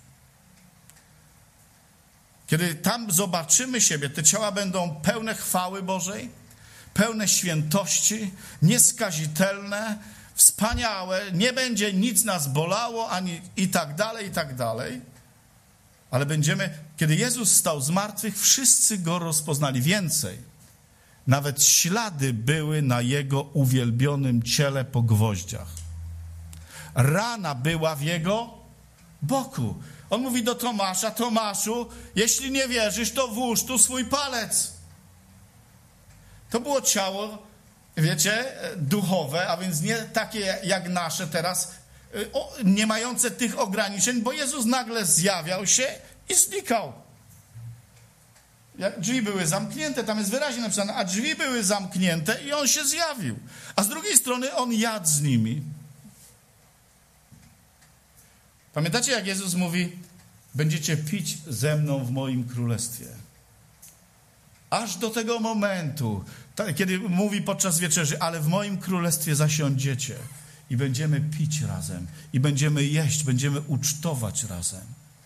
Speaker 1: Kiedy tam zobaczymy siebie, te ciała będą pełne chwały Bożej, pełne świętości, nieskazitelne, wspaniałe, nie będzie nic nas bolało, ani i tak dalej, i tak dalej. Ale będziemy, kiedy Jezus stał z martwych, wszyscy Go rozpoznali. Więcej, nawet ślady były na Jego uwielbionym ciele po gwoździach. Rana była w Jego boku. On mówi do Tomasza, Tomaszu, jeśli nie wierzysz, to włóż tu swój palec. To było ciało, wiecie, duchowe, a więc nie takie jak nasze teraz, nie mające tych ograniczeń, bo Jezus nagle zjawiał się i znikał. Drzwi były zamknięte, tam jest wyraźnie napisane, a drzwi były zamknięte i On się zjawił. A z drugiej strony On jadł z nimi. Pamiętacie, jak Jezus mówi, będziecie pić ze mną w moim królestwie. Aż do tego momentu, kiedy mówi podczas wieczerzy, ale w moim królestwie zasiądziecie i będziemy pić razem, i będziemy jeść, będziemy ucztować razem.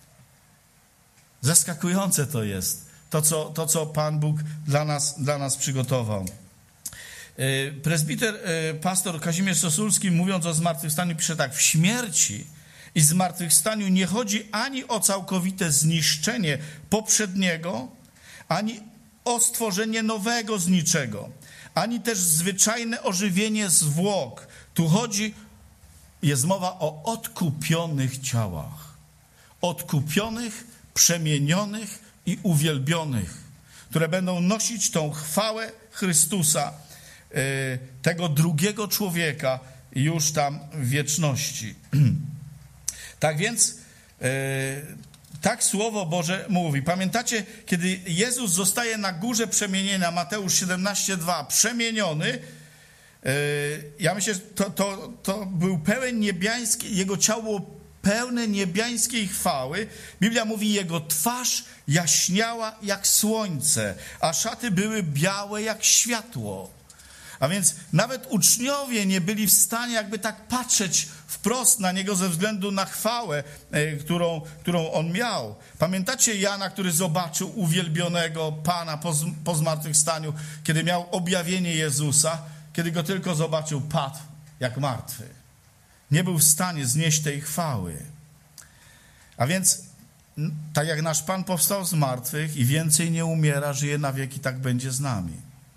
Speaker 1: Zaskakujące to jest, to co, to, co Pan Bóg dla nas, dla nas przygotował. Prezbiter, pastor Kazimierz Sosulski, mówiąc o zmartwychwstaniu, pisze tak, w śmierci i zmartwychwstaniu nie chodzi ani o całkowite zniszczenie poprzedniego, ani o stworzenie nowego z niczego, ani też zwyczajne ożywienie zwłok. Tu chodzi, jest mowa o odkupionych ciałach. Odkupionych, przemienionych i uwielbionych, które będą nosić tą chwałę Chrystusa, tego drugiego człowieka już tam w wieczności. Tak więc tak Słowo Boże mówi. Pamiętacie, kiedy Jezus zostaje na górze przemienienia, Mateusz siedemnaście dwa, przemieniony, ja myślę, że to, to, to był pełen niebiański, jego ciało pełne niebiańskiej chwały. Biblia mówi, jego twarz jaśniała jak słońce, a szaty były białe jak światło. A więc nawet uczniowie nie byli w stanie jakby tak patrzeć wprost na Niego ze względu na chwałę, którą, którą On miał. Pamiętacie Jana, który zobaczył uwielbionego Pana po, po zmartwychwstaniu, kiedy miał objawienie Jezusa, kiedy Go tylko zobaczył, padł jak martwy. Nie był w stanie znieść tej chwały. A więc tak jak nasz Pan powstał z martwych i więcej nie umiera, żyje na wieki, tak będzie z nami.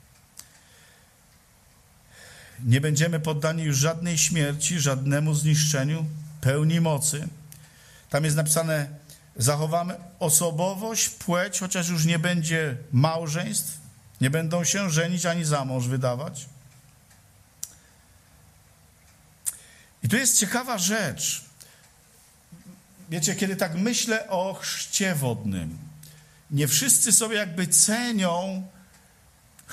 Speaker 1: Nie będziemy poddani już żadnej śmierci, żadnemu zniszczeniu, pełni mocy. Tam jest napisane, zachowamy osobowość, płeć, chociaż już nie będzie małżeństw, nie będą się żenić ani za mąż wydawać. I tu jest ciekawa rzecz. Wiecie, kiedy tak myślę o chrzcie wodnym, nie wszyscy sobie jakby cenią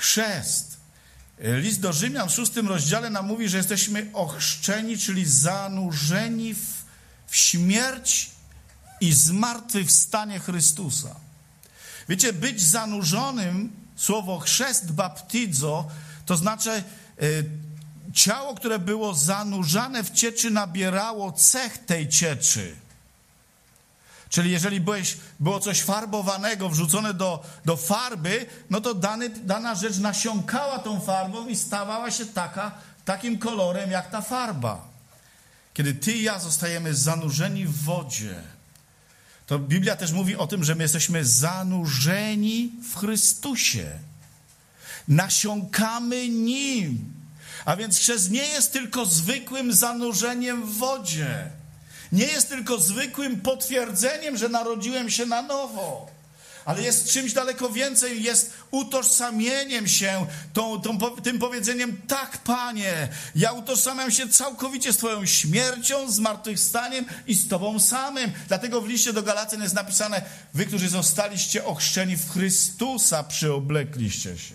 Speaker 1: chrzest. List do Rzymian w szóstym rozdziale nam mówi, że jesteśmy ochrzczeni, czyli zanurzeni w, w śmierć i zmartwychwstanie Chrystusa. Wiecie, być zanurzonym, słowo chrzest, baptizo, to znaczy y, ciało, które było zanurzane w cieczy, nabierało cech tej cieczy. Czyli jeżeli byłeś, było coś farbowanego wrzucone do, do farby, no to dany, dana rzecz nasiąkała tą farbą i stawała się taka, takim kolorem jak ta farba. Kiedy ty i ja zostajemy zanurzeni w wodzie, to Biblia też mówi o tym, że my jesteśmy zanurzeni w Chrystusie. Nasiąkamy Nim. A więc chrzest nie jest tylko zwykłym zanurzeniem w wodzie. Nie jest tylko zwykłym potwierdzeniem, że narodziłem się na nowo. Ale jest czymś daleko więcej, jest utożsamieniem się tą, tą, tym powiedzeniem: tak, Panie, ja utożsamiam się całkowicie z Twoją śmiercią, zmartwychwstaniem i z Tobą samym. Dlatego w liście do Galacjan jest napisane: wy, którzy zostaliście ochrzczeni w Chrystusa, przyoblekliście się.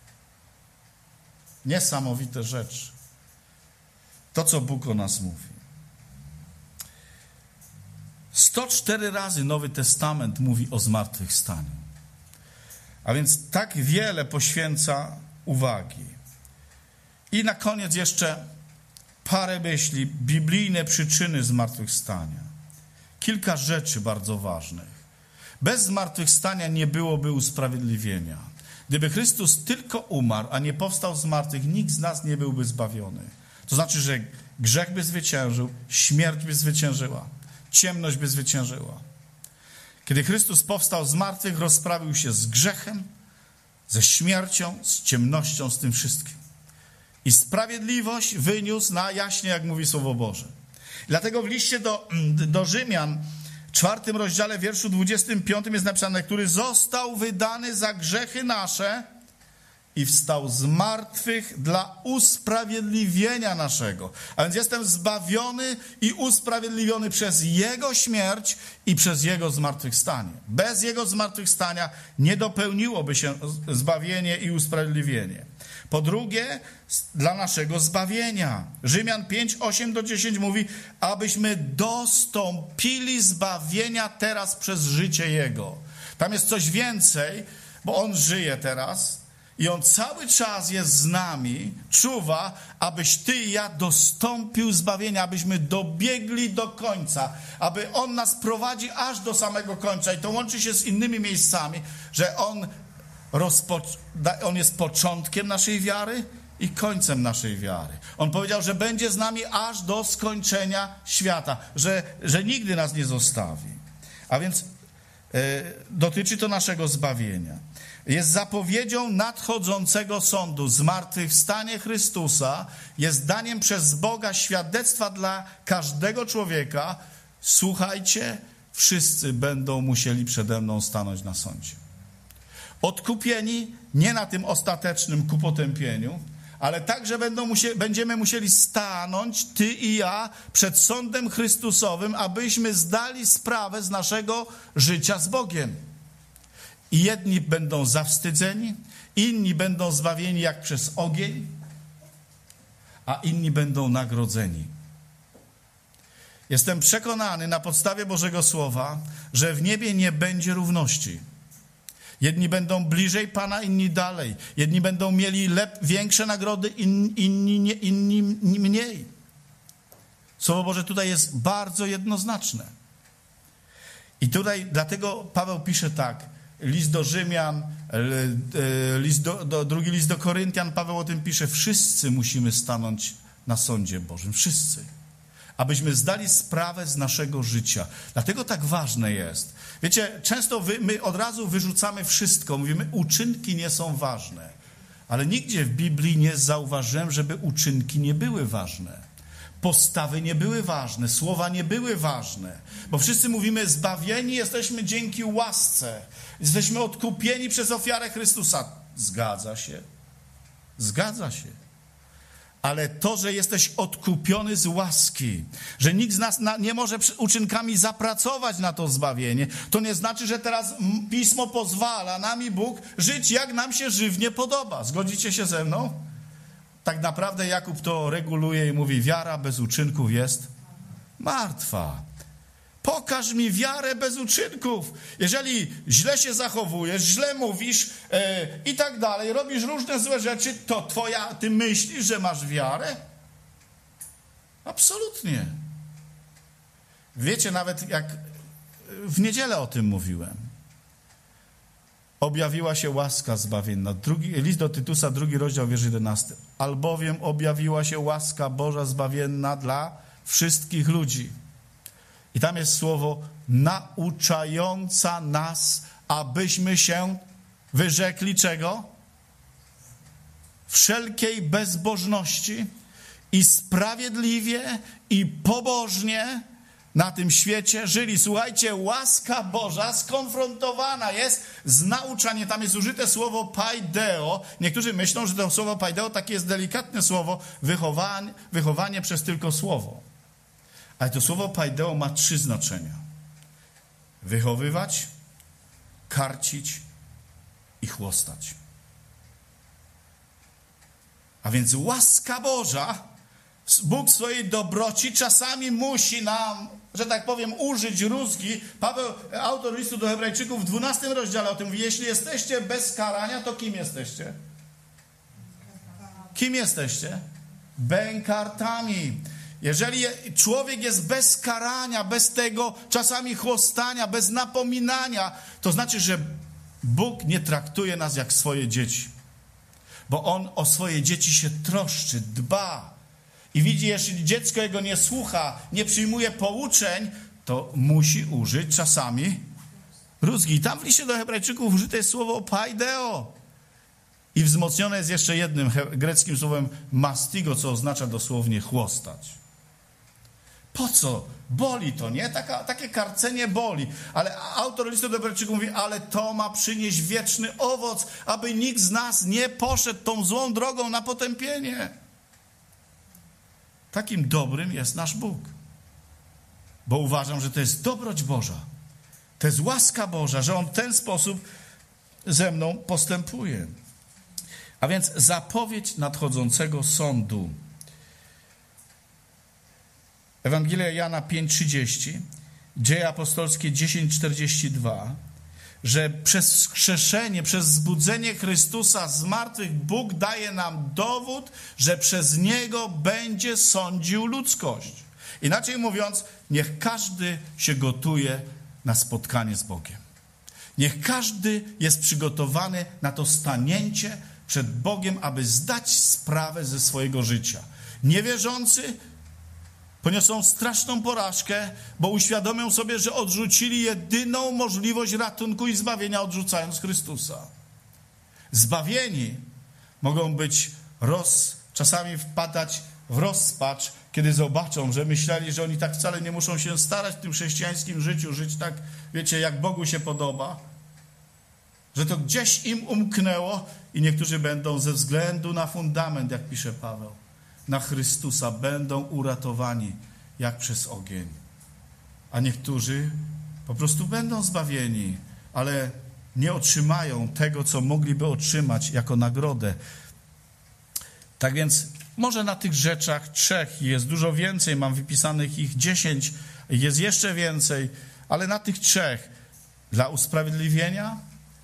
Speaker 1: Niesamowite rzeczy. To, co Bóg o nas mówi. sto cztery razy Nowy Testament mówi o zmartwychwstaniu. A więc tak wiele poświęca uwagi. I na koniec jeszcze parę myśli, biblijne przyczyny zmartwychwstania. Kilka rzeczy bardzo ważnych. Bez zmartwychwstania nie byłoby usprawiedliwienia. Gdyby Chrystus tylko umarł, a nie powstał z martwych, nikt z nas nie byłby zbawiony. To znaczy, że grzech by zwyciężył, śmierć by zwyciężyła. Ciemność by zwyciężyła. Kiedy Chrystus powstał z martwych, rozprawił się z grzechem, ze śmiercią, z ciemnością, z tym wszystkim. I sprawiedliwość wyniósł na jaśnie, jak mówi Słowo Boże. Dlatego w liście do, do Rzymian, w czwartym rozdziale, wierszu dwudziestym piątym jest napisane: który został wydany za grzechy nasze i wstał z martwych dla usprawiedliwienia naszego. A więc jestem zbawiony i usprawiedliwiony przez Jego śmierć i przez Jego zmartwychwstanie. Bez Jego zmartwychwstania nie dopełniłoby się zbawienie i usprawiedliwienie. Po drugie, dla naszego zbawienia. Rzymian pięć, osiem do dziesięć mówi: abyśmy dostąpili zbawienia teraz przez życie Jego. Tam jest coś więcej, bo On żyje teraz. I On cały czas jest z nami, czuwa, abyś ty i ja dostąpił zbawienia, abyśmy dobiegli do końca, aby On nas prowadzi aż do samego końca. I to łączy się z innymi miejscami, że On, rozpoc- on jest początkiem naszej wiary i końcem naszej wiary. On powiedział, że będzie z nami aż do skończenia świata, że, że nigdy nas nie zostawi. A więc yy, dotyczy to naszego zbawienia. Jest zapowiedzią nadchodzącego sądu. Zmartwychwstanie Chrystusa jest daniem przez Boga świadectwa dla każdego człowieka. Słuchajcie, wszyscy będą musieli przede mną stanąć na sądzie. Odkupieni nie na tym ostatecznym ku potępieniu, ale także będą musieli, będziemy musieli stanąć, ty i ja, przed sądem Chrystusowym, abyśmy zdali sprawę z naszego życia z Bogiem. I jedni będą zawstydzeni, inni będą zbawieni jak przez ogień, a inni będą nagrodzeni. Jestem przekonany na podstawie Bożego Słowa, że w niebie nie będzie równości. Jedni będą bliżej Pana, inni dalej. Jedni będą mieli lep, większe nagrody, in, inni, nie, inni mniej. Słowo Boże tutaj jest bardzo jednoznaczne. I tutaj dlatego Paweł pisze tak. List do Rzymian, list do, do, drugi list do Koryntian, Paweł o tym pisze: wszyscy musimy stanąć na sądzie Bożym. Wszyscy. Abyśmy zdali sprawę z naszego życia. Dlatego tak ważne jest. Wiecie, często wy, my od razu wyrzucamy wszystko. Mówimy, uczynki nie są ważne. Ale nigdzie w Biblii nie zauważyłem, żeby uczynki nie były ważne. Postawy nie były ważne, słowa nie były ważne. Bo wszyscy mówimy, zbawieni jesteśmy dzięki łasce. Jesteśmy odkupieni przez ofiarę Chrystusa. Zgadza się. Zgadza się. ale to, że jesteś odkupiony z łaski, że nikt z nas na, nie może uczynkami zapracować na to zbawienie, to nie znaczy, że teraz Pismo pozwala nam i Bóg żyć, jak nam się żywnie podoba. Zgodzicie się ze mną? Tak naprawdę Jakub to reguluje i mówi, wiara bez uczynków jest martwa. Pokaż mi wiarę bez uczynków. Jeżeli źle się zachowujesz, źle mówisz e, i tak dalej, robisz różne złe rzeczy, to twoja, ty myślisz, że masz wiarę? Absolutnie. Wiecie, nawet jak w niedzielę o tym mówiłem. Objawiła się łaska zbawienna. Drugi, list do Tytusa, drugi rozdział, wiersz jedenasty. Albowiem objawiła się łaska Boża zbawienna dla wszystkich ludzi. I tam jest słowo nauczająca nas, abyśmy się wyrzekli czego? Wszelkiej bezbożności i sprawiedliwie i pobożnie na tym świecie żyli. Słuchajcie, łaska Boża skonfrontowana jest z nauczaniem. Tam jest użyte słowo paideo. Niektórzy myślą, że to słowo paideo takie jest delikatne słowo, wychowanie, wychowanie przez tylko słowo. Ale to słowo paideo ma trzy znaczenia. Wychowywać, karcić i chłostać. A więc łaska Boża, Bóg w swojej dobroci czasami musi nam, że tak powiem, użyć rózgi. Paweł, autor listu do Hebrajczyków w dwunastym rozdziale o tym mówi, jeśli jesteście bez karania, to kim jesteście? Kim jesteście? Bękartami. Jeżeli człowiek jest bez karania, bez tego czasami chłostania, bez napominania, to znaczy, że Bóg nie traktuje nas jak swoje dzieci. Bo On o swoje dzieci się troszczy, dba. I widzi, jeśli dziecko jego nie słucha, nie przyjmuje pouczeń, to musi użyć czasami rózgi. I tam w liście do Hebrajczyków użyte jest słowo paideo. I wzmocnione jest jeszcze jednym greckim słowem mastigo, co oznacza dosłownie chłostać. Po co? Boli to, nie? Taka, takie karcenie boli. Ale autor listu do Hebrajczyków mówi, ale to ma przynieść wieczny owoc, aby nikt z nas nie poszedł tą złą drogą na potępienie. Takim dobrym jest nasz Bóg. Bo uważam, że to jest dobroć Boża. To jest łaska Boża, że On w ten sposób ze mną postępuje. A więc zapowiedź nadchodzącego sądu. Ewangelia Jana pięć trzydzieści, Dzieje apostolskie dziesięć czterdzieści dwa, że przez wskrzeszenie, przez zbudzenie Chrystusa z martwych Bóg daje nam dowód, że przez Niego będzie sądził ludzkość. Inaczej mówiąc, niech każdy się gotuje na spotkanie z Bogiem. Niech każdy jest przygotowany na to stanięcie przed Bogiem, aby zdać sprawę ze swojego życia. Niewierzący poniosą straszną porażkę, bo uświadomią sobie, że odrzucili jedyną możliwość ratunku i zbawienia, odrzucając Chrystusa. Zbawieni mogą być roz, czasami wpadać w rozpacz, kiedy zobaczą, że myśleli, że oni tak wcale nie muszą się starać w tym chrześcijańskim życiu, żyć tak, wiecie, jak Bogu się podoba, że to gdzieś im umknęło i niektórzy będą ze względu na fundament, jak pisze Paweł, na Chrystusa będą uratowani jak przez ogień. A niektórzy po prostu będą zbawieni, ale nie otrzymają tego, co mogliby otrzymać jako nagrodę. Tak więc może na tych rzeczach trzech jest dużo więcej, mam wypisanych ich dziesięć, jest jeszcze więcej, ale na tych trzech dla usprawiedliwienia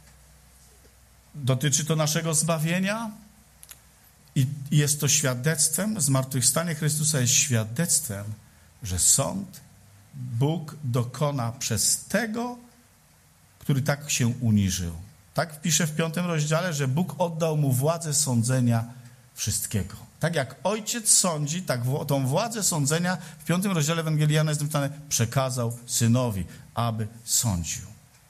Speaker 1: dotyczy to naszego zbawienia, i jest to świadectwem, zmartwychwstanie Chrystusa jest świadectwem, że sąd Bóg dokona przez tego, który tak się uniżył. Tak pisze w piątym rozdziale, że Bóg oddał mu władzę sądzenia wszystkiego. Tak jak Ojciec sądzi, tak tą władzę sądzenia w piątym rozdziale Ewangelii Jana jest napisane, przekazał Synowi, aby sądził.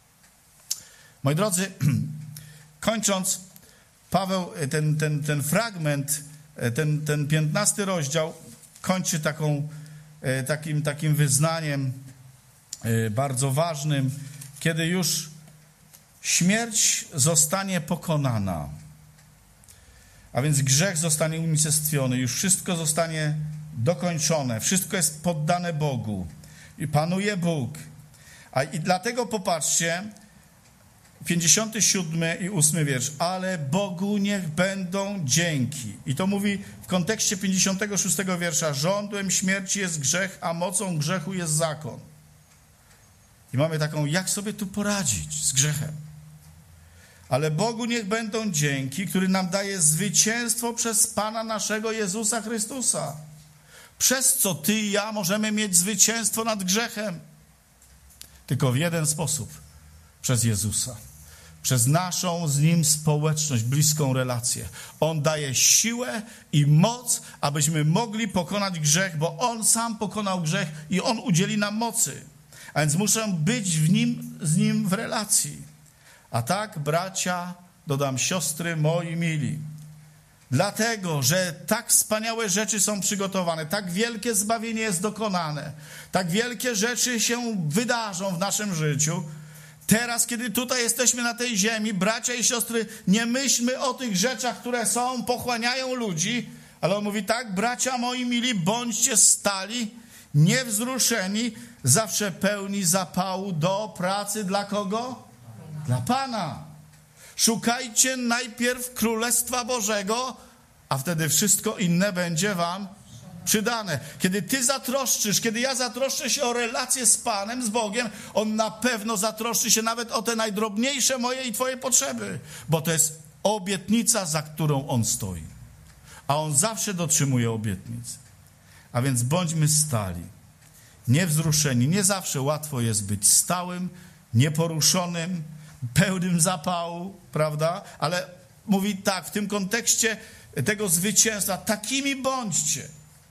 Speaker 1: Moi drodzy, kończąc, Paweł ten, ten, ten fragment, ten, ten piętnasty rozdział kończy taką, takim, takim wyznaniem bardzo ważnym, kiedy już śmierć zostanie pokonana. A więc grzech zostanie unicestwiony, już wszystko zostanie dokończone, wszystko jest poddane Bogu i panuje Bóg. A i dlatego popatrzcie, pięćdziesiąty siódmy i ósmy wiersz. Ale Bogu niech będą dzięki. I to mówi w kontekście pięćdziesiątego szóstego wiersza. Żądłem śmierci jest grzech, a mocą grzechu jest zakon. I mamy taką, jak sobie tu poradzić z grzechem. Ale Bogu niech będą dzięki, który nam daje zwycięstwo przez Pana naszego Jezusa Chrystusa. Przez co ty i ja możemy mieć zwycięstwo nad grzechem. Tylko w jeden sposób. Przez Jezusa. Przez naszą z Nim społeczność, bliską relację. On daje siłę i moc, abyśmy mogli pokonać grzech, bo On sam pokonał grzech i On udzieli nam mocy. A więc muszę być w nim, z Nim w relacji. A tak, bracia, dodam, siostry moi mili, dlatego, że tak wspaniałe rzeczy są przygotowane, tak wielkie zbawienie jest dokonane, tak wielkie rzeczy się wydarzą w naszym życiu. Teraz, kiedy tutaj jesteśmy na tej ziemi, bracia i siostry, nie myślmy o tych rzeczach, które są, pochłaniają ludzi, ale on mówi tak, bracia moi mili, bądźcie stali, niewzruszeni, zawsze pełni zapału do pracy dla kogo? Dla Pana. Szukajcie najpierw Królestwa Bożego, a wtedy wszystko inne będzie wam przydane. Kiedy ty zatroszczysz, kiedy ja zatroszczę się o relację z Panem, z Bogiem, On na pewno zatroszczy się nawet o te najdrobniejsze moje i twoje potrzeby, bo to jest obietnica, za którą On stoi. A On zawsze dotrzymuje obietnic. A więc bądźmy stali, niewzruszeni. Nie zawsze łatwo jest być stałym, nieporuszonym, pełnym zapału, prawda? Ale mówi tak, w tym kontekście tego zwycięstwa, takimi bądźcie.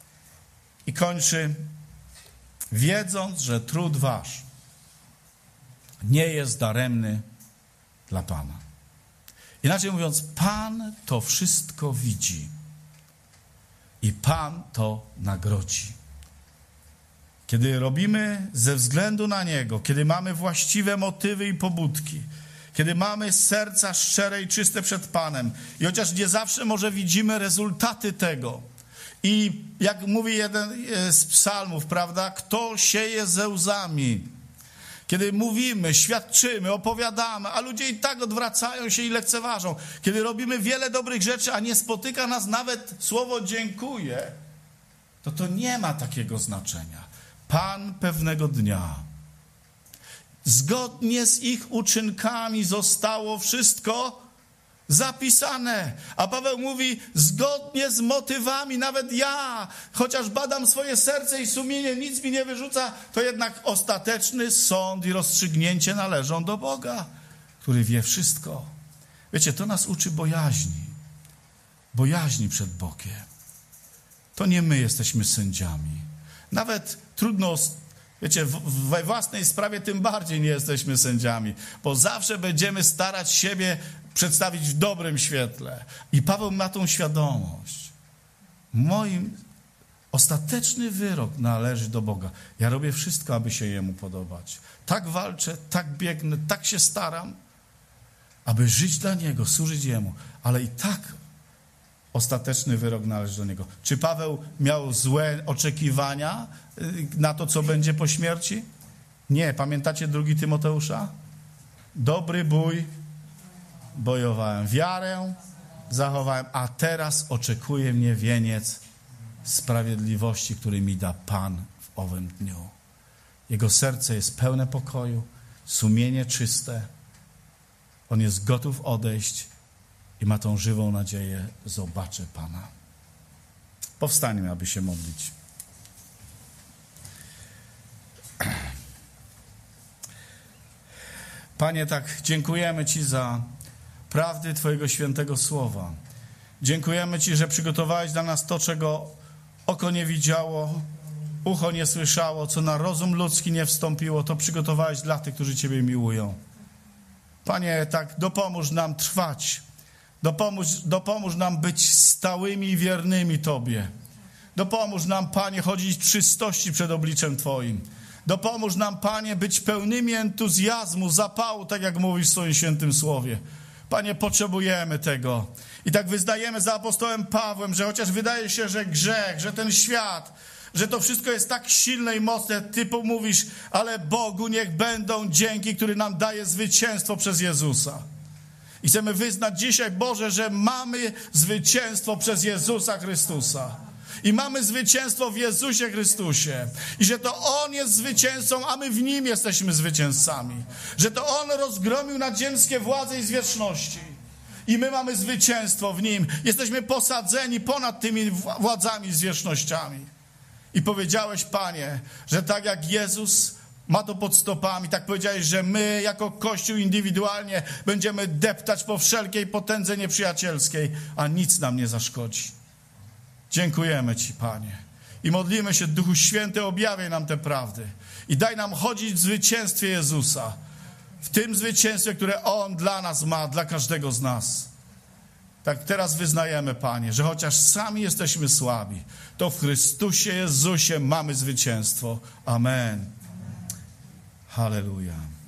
Speaker 1: I kończy, wiedząc, że trud wasz nie jest daremny dla Pana. Inaczej mówiąc, Pan to wszystko widzi i Pan to nagrodzi. Kiedy robimy ze względu na Niego, kiedy mamy właściwe motywy i pobudki, kiedy mamy serca szczere i czyste przed Panem i chociaż nie zawsze może widzimy rezultaty tego i jak mówi jeden z psalmów, prawda, kto sieje ze łzami, kiedy mówimy, świadczymy, opowiadamy, a ludzie i tak odwracają się i lekceważą, kiedy robimy wiele dobrych rzeczy, a nie spotyka nas nawet słowo dziękuję, to to nie ma takiego znaczenia. Pan pewnego dnia, zgodnie z ich uczynkami zostało wszystko zapisane. A Paweł mówi, zgodnie z motywami, nawet ja, chociaż badam swoje serce i sumienie, nic mi nie wyrzuca, to jednak ostateczny sąd i rozstrzygnięcie należą do Boga, który wie wszystko. Wiecie, to nas uczy bojaźni. Bojaźni przed Bogiem. To nie my jesteśmy sędziami. Nawet trudno, wiecie, we własnej sprawie tym bardziej nie jesteśmy sędziami, bo zawsze będziemy starać siebie przedstawić w dobrym świetle. I Paweł ma tą świadomość. Moim ostateczny wyrok należy do Boga. Ja robię wszystko, aby się Jemu podobać. Tak walczę, tak biegnę, tak się staram, aby żyć dla Niego, służyć Jemu, ale i tak ostateczny wyrok należy do Niego. Czy Paweł miał złe oczekiwania na to, co będzie po śmierci? Nie. Pamiętacie drugi Tymoteusza? Dobry bój bojowałem, wiarę zachowałem, a teraz oczekuje mnie wieniec sprawiedliwości, który mi da Pan w owym dniu. Jego serce jest pełne pokoju, sumienie czyste. On jest gotów odejść i ma tą żywą nadzieję, zobaczę Pana. Powstańmy, aby się modlić. Panie, tak dziękujemy Ci za prawdy Twojego świętego słowa. Dziękujemy Ci, że przygotowałeś dla nas to, czego oko nie widziało, ucho nie słyszało, co na rozum ludzki nie wstąpiło, to przygotowałeś dla tych, którzy Ciebie miłują. Panie, tak dopomóż nam trwać. Dopomóż, dopomóż nam być stałymi i wiernymi Tobie. Dopomóż nam, Panie, chodzić w czystości przed obliczem Twoim. Dopomóż nam, Panie, być pełnymi entuzjazmu, zapału, tak jak mówisz w swoim świętym słowie. Panie, potrzebujemy tego. I tak wyznajemy za apostołem Pawłem, że chociaż wydaje się, że grzech, że ten świat, że to wszystko jest tak silne i mocne, Ty pomówisz, ale Bogu niech będą dzięki, który nam daje zwycięstwo przez Jezusa. I chcemy wyznać dzisiaj, Boże, że mamy zwycięstwo przez Jezusa Chrystusa. I mamy zwycięstwo w Jezusie Chrystusie. I że to On jest zwycięzcą, a my w Nim jesteśmy zwycięzcami. Że to On rozgromił nadziemskie władze i zwierzchności. I my mamy zwycięstwo w Nim. Jesteśmy posadzeni ponad tymi władzami i zwierzchnościami. I powiedziałeś, Panie, że tak jak Jezus ma to pod stopami, tak powiedziałeś, że my jako Kościół indywidualnie będziemy deptać po wszelkiej potędze nieprzyjacielskiej, a nic nam nie zaszkodzi. Dziękujemy Ci, Panie. I modlimy się, Duchu Święty, objawiaj nam te prawdy. I daj nam chodzić w zwycięstwie Jezusa. W tym zwycięstwie, które On dla nas ma, dla każdego z nas. Tak teraz wyznajemy, Panie, że chociaż sami jesteśmy słabi, to w Chrystusie Jezusie mamy zwycięstwo. Amen. Halleluja.